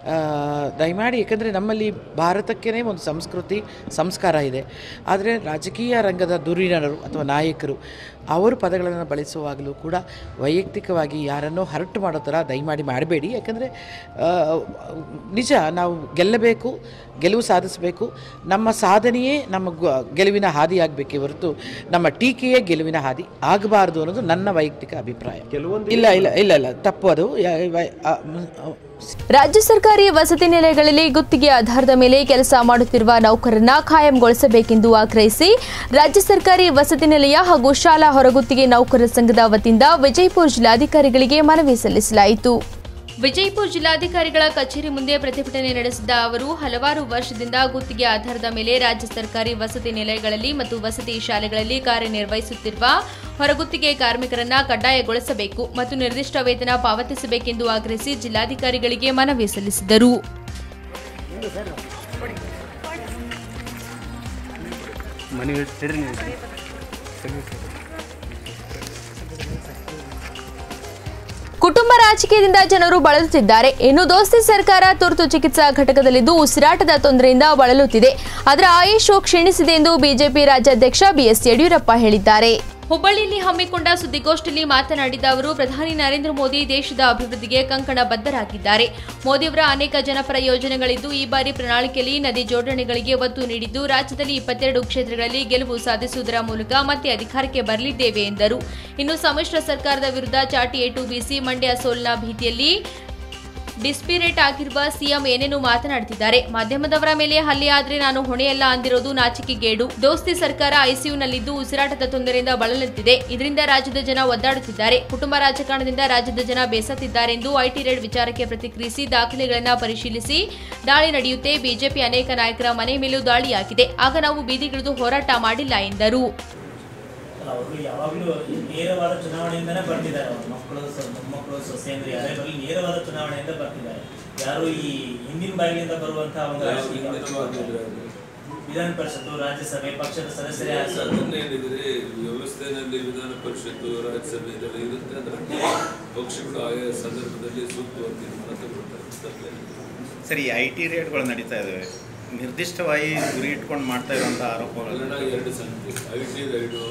ದಯಮಾಡಿ, ಏಕೆಂದರೆ ನಮ್ಮಲ್ಲಿ ಭಾರತಕ್ಕೇ ಒಂದು ಸಂಸ್ಕೃತಿ ಸಂಸ್ಕಾರ ಇದೆ. ಆದರೆ ರಾಜಕೀಯ ರಂಗದ ಧುರೀಣರು ಅಥವಾ ನಾಯಕರು ಅವರು ಪದಗಳನ್ನು ಬಳಸುವಾಗಲೂ ಕೂಡ ವೈಯಕ್ತಿಕವಾಗಿ ಯಾರನ್ನೋ ಹರ್ಟ್ ಮಾಡೋ ಥರ ದಯಮಾಡಿ ಮಾಡಬೇಡಿ. ಯಾಕಂದರೆ ನಿಜ, ನಾವು ಗೆಲ್ಲಬೇಕು, ಗೆಲುವು ಸಾಧಿಸಬೇಕು. ನಮ್ಮ ಸಾಧನೆಯೇ ನಮ್ಮ ಗೆಲುವಿನ ಹಾದಿ ಆಗಬೇಕೇ ಹೊರತು ನಮ್ಮ ಟೀಕೆಯೇ ಗೆಲುವಿನ ಹಾದಿ ಆಗಬಾರ್ದು ಅನ್ನೋದು ನನ್ನ ವೈಯಕ್ತಿಕ ಅಭಿಪ್ರಾಯ. ಇಲ್ಲ ಇಲ್ಲ ಇಲ್ಲ ಇಲ್ಲ ತಪ್ಪು ಅದು. ರಾಜ್ಯ ಸರ್ಕಾರಿ ವಸತಿ ನಿಲಯಗಳಲ್ಲಿ ಗುತ್ತಿಗೆ ಆಧಾರದ ಮೇಲೆ ಕೆಲಸ ಮಾಡುತ್ತಿರುವ ನೌಕರರನ್ನ ಖಾಯಂಗೊಳಿಸಬೇಕೆಂದು ಆಗ್ರಹಿಸಿ ರಾಜ್ಯ ಸರ್ಕಾರಿ ವಸತಿ ನಿಲಯ ಹಾಗೂ ಶಾಲಾ ಹೊರಗುತ್ತಿಗೆ ನೌಕರರ ಸಂಘದ ವತಿಯಿಂದ ವಿಜಯಪುರ ಜಿಲ್ಲಾಧಿಕಾರಿಗಳಿಗೆ ಮನವಿ ಸಲ್ಲಿಸಲಾಯಿತು. ವಿಜಯಪುರ ಜಿಲ್ಲಾಧಿಕಾರಿಗಳ ಕಚೇರಿ ಮುಂದೆ ಪ್ರತಿಭಟನೆ ನಡೆಸಿದ ಅವರು, ಹಲವಾರು ವರ್ಷದಿಂದ ಗುತ್ತಿಗೆ ಆಧಾರದ ಮೇಲೆ ರಾಜ್ಯ ಸರ್ಕಾರಿ ವಸತಿ ನಿಲಯಗಳಲ್ಲಿ ಮತ್ತು ವಸತಿ ಶಾಲೆಗಳಲ್ಲಿ ಕಾರ್ಯನಿರ್ವಹಿಸುತ್ತಿರುವ ಹೊರಗುತ್ತಿಗೆ ಕಾರ್ಮಿಕರನ್ನ ಕಡ್ಡಾಯಗೊಳಿಸಬೇಕು ಮತ್ತು ನಿರ್ದಿಷ್ಟ ವೇತನ ಪಾವತಿಸಬೇಕೆಂದು ಆಗ್ರಹಿಸಿ ಜಿಲ್ಲಾಧಿಕಾರಿಗಳಿಗೆ ಮನವಿ ಸಲ್ಲಿಸಿದರು. ಕುಟುಂಬ ರಾಜಕೀಯದಿಂದ ಜನರು ಬಳಲುತ್ತಿದ್ದಾರೆ. ಇನ್ನು ದೋಸ್ತಿ ಸರ್ಕಾರ ತುರ್ತು ಚಿಕಿತ್ಸಾ ಘಟಕದಲ್ಲಿದ್ದು ಉಸಿರಾಟದ ತೊಂದರೆಯಿಂದ ಬಳಲುತ್ತಿದೆ. ಅದರ ಆಯುಷ್ ಕ್ಷೀಣಿಸಿದೆ ಎಂದು ಬಿಜೆಪಿ ರಾಜ್ಯಾಧ್ಯಕ್ಷ ಬಿಎಸ್ ಯಡಿಯೂರಪ್ಪ ಹೇಳಿದ್ದಾರೆ. ಹುಬ್ಬಳ್ಳಿಯಲ್ಲಿ ಹಮ್ಮಿಕೊಂಡ ಸುದ್ದಿಗೋಷ್ಠಿಯಲ್ಲಿ ಮಾತನಾಡಿದ ಅವರು, ಪ್ರಧಾನಿ ನರೇಂದ್ರ ಮೋದಿ ದೇಶದ ಅಭಿವೃದ್ಧಿಗೆ ಕಂಕಣ ಬದ್ಧರಾಗಿದ್ದಾರೆ. ಮೋದಿಯವರ ಅನೇಕ ಜನಪರ ಯೋಜನೆಗಳಿದ್ದು ಈ ಬಾರಿ ಪ್ರಣಾಳಿಕೆಯಲ್ಲಿ ನದಿ ಜೋಡಣೆಗಳಿಗೆ ಒತ್ತು ನೀಡಿದ್ದು ರಾಜ್ಯದಲ್ಲಿ ಇಪ್ಪತ್ತೆರಡು ಕ್ಷೇತ್ರಗಳಲ್ಲಿ ಗೆಲುವು ಸಾಧಿಸುವುದರ ಮೂಲಕ ಮತ್ತೆ ಅಧಿಕಾರಕ್ಕೆ ಬರಲಿದ್ದೇವೆ ಎಂದರು. ಇನ್ನು ಸಮ್ಮಿಶ್ರ ಸರ್ಕಾರದ ವಿರುದ್ಧ ಚಾಟಿ ಏಟು ಬೀಸಿ ಮಂಡ್ಯ ಸೋಲಿನ ಭೀತಿಯಲ್ಲಿ ಡಿಸ್ಪಿರೇಟ್ ಆಗಿರುವ ಸಿಎಂ ಏನೇನು ಮಾತನಾಡುತ್ತಿದ್ದಾರೆ. ಮಾಧ್ಯಮದವರ ಮೇಲೆ ಹಲ್ಲೆ ಆದ್ರೆ ನಾನು ಹೊಣೆಯಲ್ಲ ಅಂದಿರೋದು ನಾಚಿಕೆಗೇಡು. ದೋಸ್ತಿ ಸರ್ಕಾರ ಐಸಿಯುನಲ್ಲಿದ್ದು ಉಸಿರಾಟದ ತೊಂದರೆಯಿಂದ ಬಳಲುತ್ತಿದೆ. ಇದರಿಂದ ರಾಜ್ಯದ ಜನ ಒದ್ದಾಡುತ್ತಿದ್ದಾರೆ. ಕುಟುಂಬ ರಾಜಕಾರಣದಿಂದ ರಾಜ್ಯದ ಜನ ಬೇಸತ್ತಿದ್ದಾರೆ ಎಂದು ಐಟಿ ರೇಡ್ ವಿಚಾರಕ್ಕೆ ಪ್ರತಿಕ್ರಿಯಿಸಿ ದಾಖಲೆಗಳನ್ನು ಪರಿಶೀಲಿಸಿ ದಾಳಿ ನಡೆಯುತ್ತೆ. ಬಿಜೆಪಿ ಅನೇಕ ನಾಯಕರ ಮನೆ ಮೇಲೂ ದಾಳಿಯಾಗಿದೆ. ಆಗ ನಾವು ಬೀದಿಗಿಳಿದು ಹೋರಾಟ ಮಾಡಿಲ್ಲ ಎಂದರು. ಅವರು ಯಾವಾಗಲೂ ನೇರವಾದ ಚುನಾವಣೆಯಿಂದನೇ ಬರ್ತಿದ್ದಾರೆ. ಅವ್ರ ಮಕ್ಕಳು ಮೊಮ್ಮಕ್ಕಳು ಸೊಸೆ ಅಂದ್ರೆ ಯಾರೇ ಬರಲಿ ನೇರವಾದ ಚುನಾವಣೆಯಿಂದ ಬರ್ತಿದ್ದಾರೆ. ಯಾರು ಈ ಹಿಂದಿನ ಬಾಗಿಲಿಂದ ಬರುವಂತಹ ಒಂದು ವಿಧಾನ ಪರಿಷತ್ತು ರಾಜ್ಯಸಭೆ ಪಕ್ಷದ ಸದಸ್ಯರೇ ಏನಿದ್ರೆ ವ್ಯವಸ್ಥೆಯಲ್ಲಿ ವಿಧಾನ ಪರಿಷತ್ತು ರಾಜ್ಯಸಭೆ ಇದೆಲ್ಲ ಇರುತ್ತೆ. ಅದರ ಪಕ್ಷಗಳು ಆಯಾ ಸಂದರ್ಭದಲ್ಲಿ ಸೂಕ್ತವಾಗಿ ತೀರ್ಮಾನ ತಗೊಳ್ತಾರೆ. ಸರಿ, ಐ ಟಿ ರೇಡ್ಗಳು ನಡೀತಾ ಇದ್ದಾವೆ. ನಿರ್ದಿಷ್ಟವಾಗಿ ಗುರಿ ಇಟ್ಕೊಂಡು ಮಾಡ್ತಾ ಇರುವಂಥ ಆರೋಪಗಳು ಎರಡು ಸಂಗತಿ. ಐ ಟಿ ರೈಡು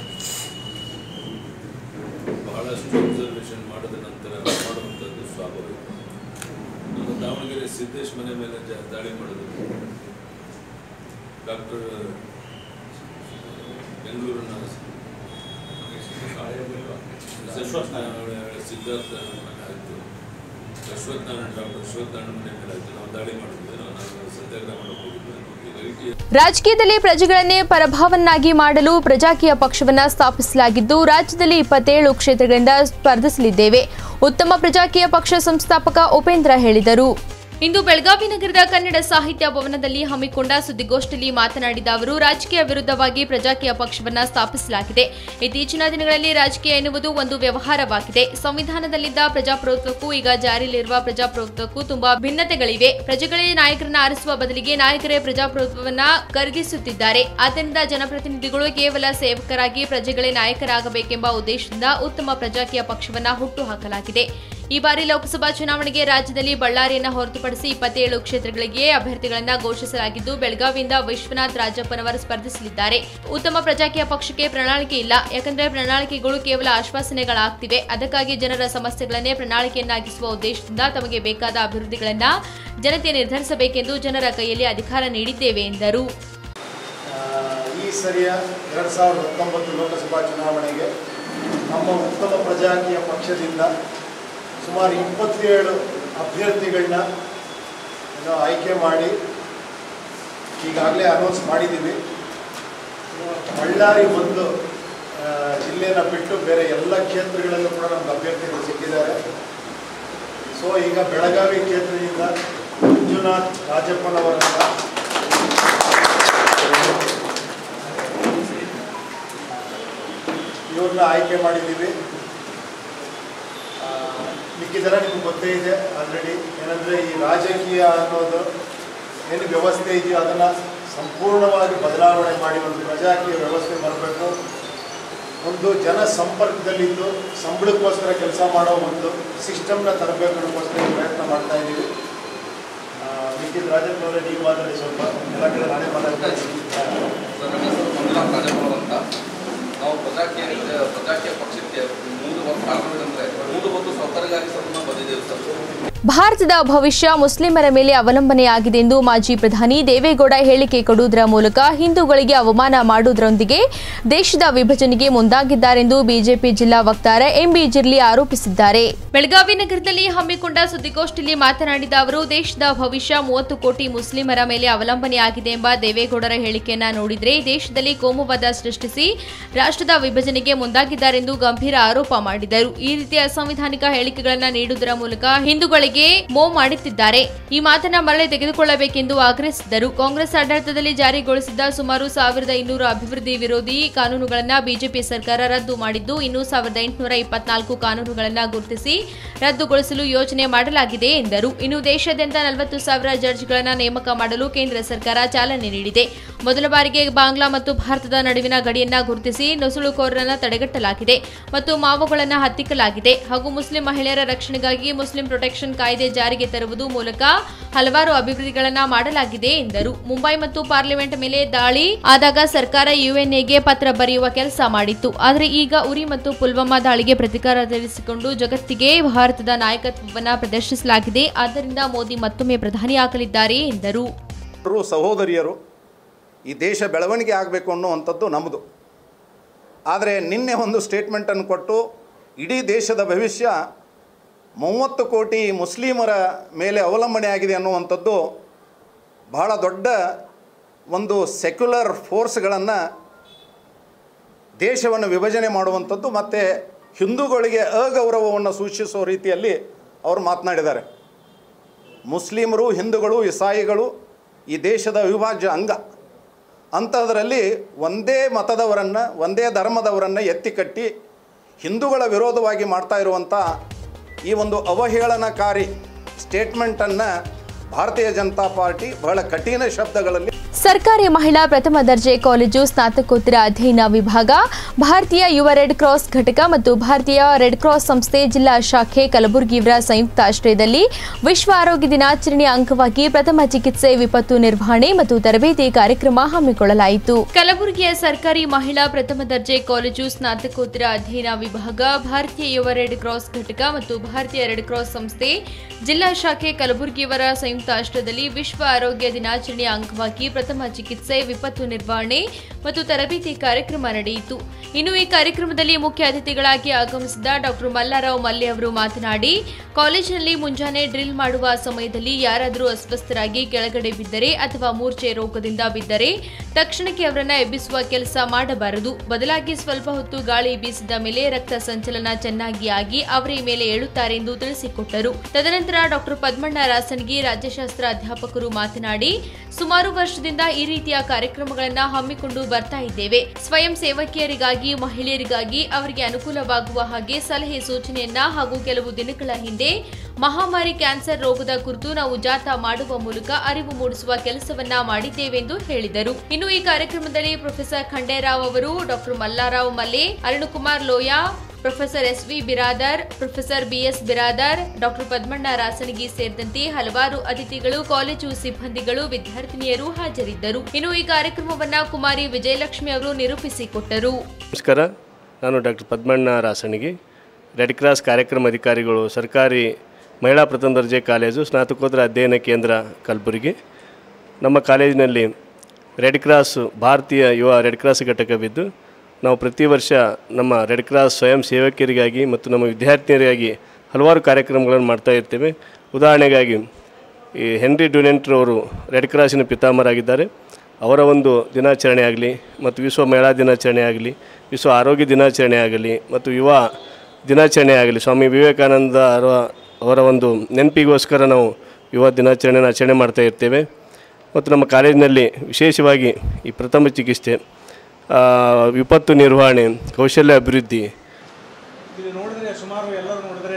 ಬಹಳಷ್ಟು ಅಬ್ಸರ್ವೇಷನ್ ಮಾಡಿದ ನಂತರ ಮಾಡುವಂಥದ್ದು ಸ್ವಾಭಾವಿಕ. ನಮ್ಮ ದಾವಣಗೆರೆ ಸಿದ್ದೇಶ್ ಮನೆ ಮೇಲೆ ಜ ದಾಳಿ ಮಾಡೋದು, ಡಾಕ್ಟರ್ ಬೆಂಗಳೂರಿನ ಸಿದ್ಧಾರ್ಥ ಮನೆ ಆಯಿತು, ಅಶ್ವತ್ಥನಾರಾಯಣ ಡಾಕ್ಟರ್ ಅಶ್ವತ್ಥನಾರಾಯಣ ಮನೆ ಮೇಲೆ ಆಯಿತು. ನಾವು ದಾಳಿ ಮಾಡಿದ್ವಿ, ನಾವು ಸತ್ಯಾಗ್ರಹ ಮಾಡಕ್ಕೆ ಹೋಗಿದ್ವಿ. ರಾಜಕೀಯದಲ್ಲಿ ಪ್ರಜೆಗಳನ್ನೇ ಪರಭಾವನ್ನಾಗಿ ಮಾಡಲು ಪ್ರಜಾಕೀಯ ಪಕ್ಷವನ್ನ ಸ್ಥಾಪಿಸಲಾಗಿದ್ದು ರಾಜ್ಯದಲ್ಲಿ ಇಪ್ಪತ್ತೇಳು ಕ್ಷೇತ್ರಗಳಿಂದ ಸ್ಪರ್ಧಿಸಲಿದ್ದೇವೆ. ಉತ್ತಮ ಪ್ರಜಾಕೀಯ ಪಕ್ಷ ಸಂಸ್ಥಾಪಕ ಉಪೇಂದ್ರ ಹೇಳಿದರು. ಇಂದು ಬೆಳಗಾವಿ ನಗರದ ಕನ್ನಡ ಸಾಹಿತ್ಯ ಭವನದಲ್ಲಿ ಹಮ್ಮಿಕೊಂಡ ಸುದ್ದಿಗೋಷ್ಠಿಯಲ್ಲಿ ಮಾತನಾಡಿದ ಅವರು, ರಾಜಕೀಯ ವಿರುದ್ಧವಾಗಿ ಪ್ರಜಾಕೀಯ ಪಕ್ಷವನ್ನ ಸ್ಥಾಪಿಸಲಾಗಿದೆ. ಇತ್ತೀಚಿನ ದಿನಗಳಲ್ಲಿ ರಾಜಕೀಯ ಎನ್ನುವುದು ಒಂದು ವ್ಯವಹಾರವಾಗಿದೆ. ಸಂವಿಧಾನದಲ್ಲಿದ್ದ ಪ್ರಜಾಪ್ರಭುತ್ವಕ್ಕೂ ಈಗ ಜಾರಿಯಲ್ಲಿರುವ ಪ್ರಜಾಪ್ರಭುತ್ವಕ್ಕೂ ತುಂಬಾ ಭಿನ್ನತೆಗಳಿವೆ. ಪ್ರಜೆಗಳೇ ನಾಯಕರನ್ನ ಆರಿಸುವ ಬದಲಿಗೆ ನಾಯಕರೇ ಪ್ರಜಾಪ್ರಭುತ್ವವನ್ನ ಖರೀದಿಸುತ್ತಿದ್ದಾರೆ. ಆದ್ದರಿಂದ ಜನಪ್ರತಿನಿಧಿಗಳು ಕೇವಲ ಸೇವಕರಾಗಿ ಪ್ರಜೆಗಳೇ ನಾಯಕರಾಗಬೇಕೆಂಬ ಉದ್ದೇಶದಿಂದ ಉತ್ತಮ ಪ್ರಜಾಕೀಯ ಪಕ್ಷವನ್ನ ಹುಟ್ಟುಹಾಕಲಾಗಿದೆ. ಈ ಬಾರಿ ಲೋಕಸಭಾ ಚುನಾವಣೆಗೆ ರಾಜ್ಯದಲ್ಲಿ ಬಳ್ಳಾರಿಯನ್ನು ಹೊರತುಪಡಿಸಿ ಇಪ್ಪತ್ತೇಳು ಕ್ಷೇತ್ರಗಳಿಗೆ ಅಭ್ಯರ್ಥಿಗಳನ್ನು ಘೋಷಿಸಲಾಗಿದ್ದು ಬೆಳಗಾವಿಯಿಂದ ವಿಶ್ವನಾಥ್ ರಾಜಪ್ಪನವರು ಸ್ಪರ್ಧಿಸಲಿದ್ದಾರೆ. ಉತ್ತಮ ಪ್ರಜಾಕೀಯ ಪಕ್ಷಕ್ಕೆ ಪ್ರಣಾಳಿಕೆ ಇಲ್ಲ. ಯಾಕಂದ್ರೆ ಪ್ರಣಾಳಿಕೆಗಳು ಕೇವಲ ಆಶ್ವಾಸನೆಗಳಾಗ್ತಿವೆ. ಅದಕ್ಕಾಗಿ ಜನರ ಸಮಸ್ಯೆಗಳನ್ನೇ ಪ್ರಣಾಳಿಕೆಯನ್ನಾಗಿಸುವ ಉದ್ದೇಶದಿಂದ ತಮಗೆ ಬೇಕಾದ ಅಭಿವೃದ್ಧಿಗಳನ್ನ ಜನತೆ ನಿರ್ಧರಿಸಬೇಕೆಂದು ಜನರ ಕೈಯಲ್ಲಿ ಅಧಿಕಾರ ನೀಡಿದ್ದೇವೆ ಎಂದರು. ಈ ಸರಿಯ ಎರಡು ಸಾವಿರದ ಹತ್ತೊಂಬತ್ತು ಲೋಕಸಭಾ ಚುನಾವಣೆಗೆ ನಮ್ಮ ಉತ್ತಮ ಪ್ರಜಾಕೀಯ ಪಕ್ಷದಿಂದ ಸುಮಾರು ಇಪ್ಪತ್ತೇಳು ಅಭ್ಯರ್ಥಿಗಳನ್ನ ಆಯ್ಕೆ ಮಾಡಿ ಈಗಾಗಲೇ ಅನೌನ್ಸ್ ಮಾಡಿದ್ದೀವಿ. ಬಳ್ಳಾರಿ ಒಂದು ಜಿಲ್ಲೆನ ಬಿಟ್ಟು ಬೇರೆ ಎಲ್ಲ ಕ್ಷೇತ್ರಗಳಲ್ಲೂ ಕೂಡ ನಮ್ಗೆ ಅಭ್ಯರ್ಥಿಗಳು ಸಿಕ್ಕಿದ್ದಾರೆ. ಸೊ ಈಗ ಬೆಳಗಾವಿ ಕ್ಷೇತ್ರದಿಂದ ಮಂಜುನಾಥ್ ರಾಜಪ್ಪನವರನ್ನ ಇವ್ರನ್ನ ಆಯ್ಕೆ ಮಾಡಿದ್ದೀವಿ. ಮಿಕ್ಕಿದರ ನಿಮ್ಗೆ ಗೊತ್ತೇ ಇದೆ ಆಲ್ರೆಡಿ. ಏನಂದರೆ ಈ ರಾಜಕೀಯ ಅನ್ನೋದು ಏನು ವ್ಯವಸ್ಥೆ ಇದೆಯೋ ಅದನ್ನು ಸಂಪೂರ್ಣವಾಗಿ ಬದಲಾವಣೆ ಮಾಡಿ ಒಂದು ಪ್ರಜಾಕೀಯ ವ್ಯವಸ್ಥೆ ಬರಬೇಕು. ಒಂದು ಜನ ಸಂಪರ್ಕದಲ್ಲಿದ್ದು ಸಂಬಳಕ್ಕೋಸ್ಕರ ಕೆಲಸ ಮಾಡೋ ಒಂದು ಸಿಸ್ಟಮ್ನ ತರಬೇಕು ಅನ್ನೋಕ್ಕೋಸ್ಕರ ಪ್ರಯತ್ನ ಮಾಡ್ತಾ ಇದ್ದೀವಿ. ಮಿಕ್ಕಿದ ರಾಜಪ್ಪನವರೇ ನೀವು ಮಾತಾಡಿ ಸ್ವಲ್ಪ. ಎಲ್ಲ ಕಡೆ ನಾನೇ ಮಾತಾಡ್ತಾ ಇದ್ದೀನಿ. ನಾವು ಪ್ರಜಾಕೀಯ ಪ್ರಜಾಕೀಯ ಪಕ್ಷಕ್ಕೆ ಮೂರು ವರ್ಷ ಆಗಬೇಕಂದ್ರೆ ಮೂರು ವರ್ಷ ಸರ್ಕಾರಗಾಗಿ ಸಹ ಬಂದಿದ್ದೇವೆ ಸರ್. ಭಾರತದ ಭವಿಷ್ಯ ಮುಸ್ಲಿಮರ ಮೇಲೆ ಅವಲಂಬನೆಯಾಗಿದೆ ಎಂದು ಮಾಜಿ ಪ್ರಧಾನಿ ದೇವೇಗೌಡ ಹೇಳಿಕೆ ಕೊಡುವುದರ ಮೂಲಕ ಹಿಂದೂಗಳಿಗೆ ಅವಮಾನ ಮಾಡುವುದರೊಂದಿಗೆ ದೇಶದ ವಿಭಜನೆಗೆ ಮುಂದಾಗಿದ್ದಾರೆಂದು ಬಿಜೆಪಿ ಜಿಲ್ಲಾ ವಕ್ತಾರ ಎಂಬಿ ಜಿರ್ಲಿ ಆರೋಪಿಸಿದ್ದಾರೆ. ಬೆಳಗಾವಿ ನಗರದಲ್ಲಿ ಹಮ್ಮಿಕೊಂಡ ಸುದ್ದಿಗೋಷ್ಠಿಯಲ್ಲಿ ಮಾತನಾಡಿದ ಅವರು, ದೇಶದ ಭವಿಷ್ಯ ಮೂವತ್ತು ಕೋಟಿ ಮುಸ್ಲಿಮರ ಮೇಲೆ ಅವಲಂಬನೆಯಾಗಿದೆ ಎಂಬ ದೇವೇಗೌಡರ ಹೇಳಿಕೆಯನ್ನ ನೋಡಿದರೆ ದೇಶದಲ್ಲಿ ಕೋಮುವಾದ ಸೃಷ್ಟಿಸಿ ರಾಷ್ಟ್ರದ ವಿಭಜನೆಗೆ ಮುಂದಾಗಿದ್ದಾರೆಂದು ಗಂಭೀರ ಆರೋಪ ಮಾಡಿದರು. ಈ ರೀತಿಯ ಅಸಂವಿಧಾನಿಕ ಹೇಳಿಕೆಗಳನ್ನು ನೀಡುವುದರ ಮೂಲಕ ಹಿಂದೂಗಳಿಗೆ ಮೋ ಮಾಡುತ್ತಿದ್ದಾರೆ. ಈ ಮಾತನ್ನ ಮರಳಿ ತೆಗೆದುಕೊಳ್ಳಬೇಕೆಂದು ಆಗ್ರಹಿಸಿದರು. ಕಾಂಗ್ರೆಸ್ ಆಡಳಿತದಲ್ಲಿ ಜಾರಿಗೊಳಿಸಿದ್ದ ಸುಮಾರು ಸಾವಿರದ ಇನ್ನೂರು ಅಭಿವೃದ್ಧಿ ವಿರೋಧಿ ಕಾನೂನುಗಳನ್ನು ಬಿಜೆಪಿ ಸರ್ಕಾರ ರದ್ದು ಮಾಡಿದ್ದು ಇನ್ನು ಸಾವಿರದ ಎಂಟುನೂರ ಇಪ್ಪತ್ನಾಲ್ಕು ಕಾನೂನುಗಳನ್ನು ಗುರುತಿಸಿ ರದ್ದುಗೊಳಿಸಲು ಯೋಜನೆ ಮಾಡಲಾಗಿದೆ ಎಂದರು. ಇನ್ನು ದೇಶಾದ್ಯಂತ ನಲವತ್ತು ಸಾವಿರ ಜಡ್ಜ್ಗಳನ್ನು ನೇಮಕ ಮಾಡಲು ಕೇಂದ್ರ ಸರ್ಕಾರ ಚಾಲನೆ ನೀಡಿದೆ. ಮೊದಲ ಬಾರಿಗೆ ಬಾಂಗ್ಲಾ ಮತ್ತು ಭಾರತದ ನಡುವಿನ ಗಡಿಯನ್ನ ಗುರುತಿಸಿ ನುಸುಳುಕೋರರನ್ನ ತಡೆಗಟ್ಟಲಾಗಿದೆ ಮತ್ತು ಮಾವೋಗಳನ್ನು ಹತ್ತಿಕ್ಕಲಾಗಿದೆ ಹಾಗೂ ಮುಸ್ಲಿಂ ಮಹಿಳೆಯರ ರಕ್ಷಣೆಗಾಗಿ ಮುಸ್ಲಿಂ ಪ್ರೊಟೆಕ್ಷನ್ ಕಾಯ್ದೆ ಜಾರಿಗೆ ತರುವುದು ಮೂಲಕ ಹಲವಾರು ಅಭಿವೃದ್ಧಿಗಳನ್ನ ಮಾಡಲಾಗಿದೆ ಎಂದರು. ಮುಂಬೈ ಮತ್ತು ಪಾರ್ಲಿಮೆಂಟ್ ಮೇಲೆ ದಾಳಿ ಆದಾಗ ಸರ್ಕಾರ ಯುಎನ್ಎಗೆ ಪತ್ರ ಬರೆಯುವ ಕೆಲಸ ಮಾಡಿತ್ತು. ಆದರೆ ಈಗ ಉರಿ ಮತ್ತು ಪುಲ್ವಾಮಾ ದಾಳಿಗೆ ಪ್ರತಿಕಾರ ತೀರಿಸಿಕೊಂಡು ಜಗತ್ತಿಗೆ ಭಾರತದ ನಾಯಕತ್ವವನ್ನು ಪ್ರದರ್ಶಿಸಲಾಗಿದೆ. ಆದ್ದರಿಂದ ಮೋದಿ ಮತ್ತೊಮ್ಮೆ ಪ್ರಧಾನಿಯಾಗಲಿದ್ದಾರೆ ಎಂದರು. ಸಹೋದರಿಯರು, ಈ ದೇಶ ಬೆಳವಣಿಗೆ ಆಗಬೇಕು ಅನ್ನುವಂಥದ್ದು ನಮ್ಮದು. ಆದರೆ ನಿನ್ನೆ ಒಂದು ಸ್ಟೇಟ್ಮೆಂಟನ್ನು ಕೊಟ್ಟು ಇಡೀ ದೇಶದ ಭವಿಷ್ಯ ಮೂವತ್ತು ಕೋಟಿ ಮುಸ್ಲಿಮರ ಮೇಲೆ ಅವಲಂಬನೆ ಆಗಿದೆ ಅನ್ನುವಂಥದ್ದು ಬಹಳ ದೊಡ್ಡ ಒಂದು ಸೆಕ್ಯುಲರ್ ಫೋರ್ಸ್ಗಳನ್ನು ದೇಶವನ್ನು ವಿಭಜನೆ ಮಾಡುವಂಥದ್ದು ಮತ್ತು ಹಿಂದೂಗಳಿಗೆ ಅಗೌರವವನ್ನು ಸೂಚಿಸುವ ರೀತಿಯಲ್ಲಿ ಅವರು ಮಾತನಾಡಿದ್ದಾರೆ. ಮುಸ್ಲಿಮರು, ಹಿಂದೂಗಳು, ಇಸಾಯಿಗಳು ಈ ದೇಶದ ಅವಿಭಾಜ್ಯ ಅಂಗ. ಅಂಥದ್ರಲ್ಲಿ ಒಂದೇ ಮತದವರನ್ನು, ಒಂದೇ ಧರ್ಮದವರನ್ನು ಎತ್ತಿ ಕಟ್ಟಿ ಹಿಂದೂಗಳ ವಿರೋಧವಾಗಿ ಮಾಡ್ತಾ ಇರುವಂಥ ಈ ಒಂದು ಅವಹೇಳನಕಾರಿ ಸ್ಟೇಟ್ಮೆಂಟನ್ನು ಭಾರತೀಯ ಜನತಾ ಪಾರ್ಟಿ ಬಹಳ ಕಠಿಣ ಶಬ್ದಗಳಲ್ಲಿ ಸರ್ಕಾರಿ ಮಹಿಳಾ ಪ್ರಥಮ ದರ್ಜೆ ಕಾಲೇಜು ಸ್ನಾತಕೋತ್ತರ ಅಧ್ಯಯನ ವಿಭಾಗ, ಭಾರತೀಯ ಯುವ ರೆಡ್ ಕ್ರಾಸ್ ಘಟಕ ಮತ್ತು ಭಾರತೀಯ ರೆಡ್ ಕ್ರಾಸ್ ಸಂಸ್ಥೆ ಜಿಲ್ಲಾ ಶಾಖೆ ಕಲಬುರಗಿ ಇವರ ಸಂಯುಕ್ತ ಆಶ್ರಯದಲ್ಲಿ ವಿಶ್ವ ಆರೋಗ್ಯ ದಿನಾಚರಣೆಯ ಅಂಗವಾಗಿ ಪ್ರಥಮ ಚಿಕಿತ್ಸೆ, ವಿಪತ್ತು ನಿರ್ವಹಣೆ ಮತ್ತು ತರಬೇತಿ ಕಾರ್ಯಕ್ರಮ ಹಮ್ಮಿಕೊಳ್ಳಲಾಯಿತು. ಕಲಬುರಗಿಯ ಸರ್ಕಾರಿ ಮಹಿಳಾ ಪ್ರಥಮ ದರ್ಜೆ ಕಾಲೇಜು ಸ್ನಾತಕೋತ್ತರ ಅಧ್ಯಯನ ವಿಭಾಗ, ಭಾರತೀಯ ಯುವ ರೆಡ್ ಕ್ರಾಸ್ ಘಟಕ ಮತ್ತು ಭಾರತೀಯ ರೆಡ್ ಕ್ರಾಸ್ ಸಂಸ್ಥೆ ಜಿಲ್ಲಾ ಶಾಖೆ ಕಲಬುರಗಿ ಇವರ ಸಂಯುಕ್ತ ಆಶ್ರಯದಲ್ಲಿ ವಿಶ್ವ ಆರೋಗ್ಯ ದಿನಾಚರಣೆಯ ಅಂಗವಾಗಿ ಪ್ರಥಮ ಚಿಕಿತ್ಸೆ, ವಿಪತ್ತು ನಿರ್ವಹಣೆ ಮತ್ತು ತರಬೇತಿ ಕಾರ್ಯಕ್ರಮ ನಡೆಯಿತು. ಇನ್ನು ಈ ಕಾರ್ಯಕ್ರಮದಲ್ಲಿ ಮುಖ್ಯ ಅತಿಥಿಗಳಾಗಿ ಆಗಮಿಸಿದ ಡಾಕ್ಟರ್ ಮಲ್ಲಾರಾವ್ ಮಲ್ಲೆ ಅವರು ಮಾತನಾಡಿ, ಕಾಲೇಜಿನಲ್ಲಿ ಮುಂಜಾನೆ ಡ್ರಿಲ್ ಮಾಡುವ ಸಮಯದಲ್ಲಿ ಯಾರಾದರೂ ಅಸ್ವಸ್ಥರಾಗಿ ಕೆಳಗಡೆ ಬಿದ್ದರೆ ಅಥವಾ ಮೂರ್ಛೆ ರೋಗದಿಂದ ಬಿದ್ದರೆ ತಕ್ಷಣಕ್ಕೆ ಅವರನ್ನ ಎಬ್ಬಿಸುವ ಕೆಲಸ ಮಾಡಬಾರದು. ಬದಲಾಗಿ ಸ್ವಲ್ಪ ಹೊತ್ತು ಗಾಳಿ ಬೀಸಿದ ಮೇಲೆ ರಕ್ತ ಸಂಚಲನ ಚೆನ್ನಾಗಿ ಆಗಿ ಅವರ ಮೇಲೆ ಏಳುತ್ತಾರೆ ಎಂದು ತಿಳಿಸಿಕೊಟ್ಟರು. ತದನಂತರ ಡಾಕ್ಟರ್ ಪದ್ಮಣ್ಣ ರಾಸನಗಿ ರಾಜ್ಯಶಾಸ್ತ್ರ ಅಧ್ಯಾಪಕರು ಮಾತನಾಡಿ, ಸುಮಾರು ವರ್ಷದಿಂದ ಈ ರೀತಿಯ ಕಾರ್ಯಕ್ರಮಗಳನ್ನು ಹಮ್ಮಿಕೊಂಡು ಬರ್ತಾ ಇದ್ದೇವೆ. ಸ್ವಯಂ ಸೇವಕಿಯರಿಗಾಗಿ, ಮಹಿಳೆಯರಿಗಾಗಿ ಅವರಿಗೆ ಅನುಕೂಲವಾಗುವ ಹಾಗೆ ಸಲಹೆ ಸೂಚನೆಯನ್ನ ಹಾಗೂ ಕೆಲವು ದಿನಗಳ ಹಿಂದೆ ಮಹಾಮಾರಿ ಕ್ಯಾನ್ಸರ್ ರೋಗದ ಕುರಿತು ನಾವು ಜಾಥಾ ಮಾಡುವ ಮೂಲಕ ಅರಿವು ಮೂಡಿಸುವ ಕೆಲಸವನ್ನ ಮಾಡಿದ್ದೇವೆ ಎಂದು ಹೇಳಿದರು. ಇನ್ನು ಈ ಕಾರ್ಯಕ್ರಮದಲ್ಲಿ ಪ್ರೊಫೆಸರ್ ಖಂಡೇರಾವ್ ಅವರು, doctor Mallarao Malle, Arunakumar Loya, professor S V Biradar, professor BS Biradar, doctor Padmanna Rasanagi ಸೇರಿದಂತೆ ಹಲವಾರು ಅತಿಥಿಗಳು, ಕಾಲೇಜು ಸಿಬ್ಬಂದಿಗಳು, ವಿದ್ಯಾರ್ಥಿನಿಯರು ಹಾಜರಿದ್ದರು. ಇನ್ನು ಈ ಕಾರ್ಯಕ್ರಮವನ್ನ ಕುಮಾರಿ ವಿಜಯಲಕ್ಷ್ಮಿ ಅವರು ನಿರೂಪಿಸಿಕೊಟ್ಟರು. ನಮಸ್ಕಾರ, ನಾನು doctor Padmanna Rasanagi, red cross ಕಾರ್ಯಕ್ರಮ ಅಧಿಕಾರಿಗಳು, ಸರ್ಕಾರಿ ಮಹಿಳಾ ಪ್ರಥಮ ದರ್ಜೆ ಕಾಲೇಜು ಸ್ನಾತಕೋತ್ತರ ಅಧ್ಯಯನ ಕೇಂದ್ರ ಕಲಬುರಗಿ. ನಮ್ಮ ಕಾಲೇಜಿನಲ್ಲಿ ರೆಡ್ ಕ್ರಾಸ್ ಭಾರತೀಯ ಯುವ ರೆಡ್ ಕ್ರಾಸ್ ಘಟಕವಿದ್ದು ನಾವು ಪ್ರತಿ ವರ್ಷ ನಮ್ಮ ರೆಡ್ ಕ್ರಾಸ್ ಸ್ವಯಂ ಸೇವಕಿಯರಿಗಾಗಿ ಮತ್ತು ನಮ್ಮ ವಿದ್ಯಾರ್ಥಿನಿಯರಿಗಾಗಿ ಹಲವಾರು ಕಾರ್ಯಕ್ರಮಗಳನ್ನು ಮಾಡ್ತಾ ಇರ್ತೇವೆ. ಉದಾಹರಣೆಗಾಗಿ ಈ ಹೆನ್ರಿ ಡ್ಯುನೆಂಟ್ರವರು ರೆಡ್ ಕ್ರಾಸಿನ ಪಿತಾಮಹರಾಗಿದ್ದಾರೆ. ಅವರ ಒಂದು ದಿನಾಚರಣೆ ಆಗಲಿ ಮತ್ತು ವಿಶ್ವ ಮಹಿಳಾ ದಿನಾಚರಣೆ ಆಗಲಿ, ವಿಶ್ವ ಆರೋಗ್ಯ ದಿನಾಚರಣೆ ಆಗಲಿ ಮತ್ತು ಯುವ ದಿನಾಚರಣೆ ಆಗಲಿ, ಸ್ವಾಮಿ ವಿವೇಕಾನಂದ ಅವರ ಒಂದು ನೆನಪಿಗೋಸ್ಕರ ನಾವು ಯುವ ದಿನಾಚರಣೆಯನ್ನು ಆಚರಣೆ ಮಾಡ್ತಾ ಇರ್ತೇವೆ. ಮತ್ತು ನಮ್ಮ ಕಾಲೇಜಿನಲ್ಲಿ ವಿಶೇಷವಾಗಿ ಈ ಪ್ರಥಮ ಚಿಕಿತ್ಸೆ, ವಿಪತ್ತು ನಿರ್ವಹಣೆ, ಕೌಶಲ್ಯ ಅಭಿವೃದ್ಧಿ. ಇಲ್ಲಿ ನೋಡಿದ್ರೆ ಸುಮಾರು ಎಲ್ಲರೂ ನೋಡಿದ್ರೆ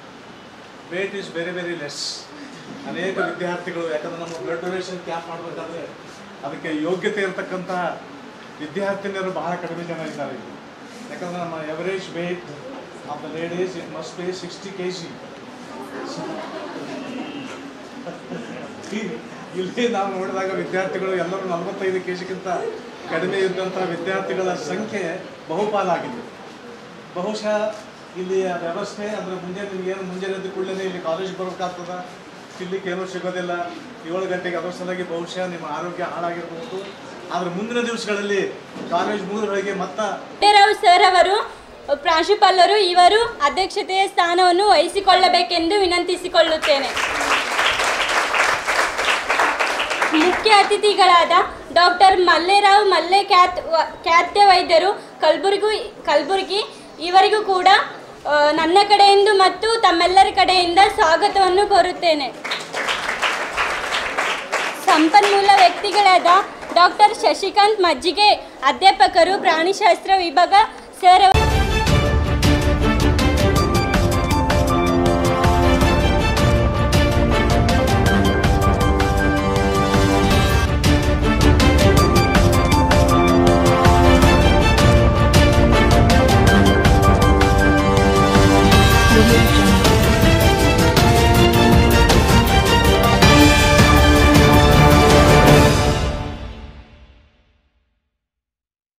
weight is very very less. ಅನೇಕ ವಿದ್ಯಾರ್ಥಿಗಳು, ಯಾಕಂದರೆ ನಮ್ಮ ಬ್ಲಡ್ ಡೊನೇಷನ್ ಕ್ಯಾಂಪ್ ಮಾಡಬೇಕಾದ್ರೆ ಅದಕ್ಕೆ ಯೋಗ್ಯತೆ ಇರತಕ್ಕಂಥ ವಿದ್ಯಾರ್ಥಿನಿಯರು ಬಹಳ ಕಡಿಮೆ ಜನ ಇದ್ದಾರೆ. ಯಾಕಂದರೆ ನಮ್ಮ average weight of the ladies it must be sixty K G. ಇಲ್ಲಿ ನಾವು ನೋಡಿದಾಗ ವಿದ್ಯಾರ್ಥಿಗಳು ಎಲ್ಲರೂ ನಲವತ್ತೈದು ಕೆ ಜಿಗಿಂತ ಕಡಿಮೆ ಇದ್ದಂಥ ವಿದ್ಯಾರ್ಥಿಗಳ ಸಂಖ್ಯೆ ಬಹುಪಾಲಾಗಿದೆ. ಬಹುಶಃ ಇಲ್ಲಿಯ ವ್ಯವಸ್ಥೆ ಅಂದರೆ ಮುಂಜಾನೆ ನಿಮಗೇನು ಮುಂಜಾನೆ ಎದ್ದು ಕೂಡಲೇ ಇಲ್ಲಿ ಕಾಲೇಜ್ ಬರಬೇಕಾಗ್ತದೆ, ತಿನ್ನಲಿಕ್ಕೆ ಏನೂ ಸಿಗೋದಿಲ್ಲ. ಏಳು ಗಂಟೆಗೆ ಅದರ ಸಲುವಾಗಿ ಬಹುಶಃ ನಿಮ್ಮ ಆರೋಗ್ಯ ಹಾಳಾಗಿರಬಹುದು. ಆದರೆ ಮುಂದಿನ ದಿವಸಗಳಲ್ಲಿ ಕಾಲೇಜ್ ಮುಗಿದೊಳಗೆ ಮತ್ತೆ ಸರ್ ಅವರು ಪ್ರಾಂಶುಪಾಲರು ಇವರು ಅಧ್ಯಕ್ಷತೆಯ ಸ್ಥಾನವನ್ನು ವಹಿಸಿಕೊಳ್ಳಬೇಕೆಂದು ವಿನಂತಿಸಿಕೊಳ್ಳುತ್ತೇನೆ. ಮುಖ್ಯ ಅತಿಥಿಗಳಾದ ಡಾಕ್ಟರ್ ಮಲ್ಲೇರಾವ್ ಮಲ್ಲೆ ಖ್ಯಾತ್ ಖ್ಯಾತ ವೈದ್ಯರು ಕಲಬುರಗಿ ಕಲಬುರಗಿ ಇವರಿಗೂ ಕೂಡ ನನ್ನ ಕಡೆಯಿಂದ ಮತ್ತು ತಮ್ಮೆಲ್ಲರ ಕಡೆಯಿಂದ ಸ್ವಾಗತವನ್ನು ಕೋರುತ್ತೇನೆ. ಸಂಪನ್ಮೂಲ ವ್ಯಕ್ತಿಗಳಾದ ಡಾಕ್ಟರ್ ಶಶಿಕಾಂತ್ ಮಜ್ಜಿಗೆ, ಅಧ್ಯಾಪಕರು ಪ್ರಾಣಿಶಾಸ್ತ್ರ ವಿಭಾಗ ಸರ್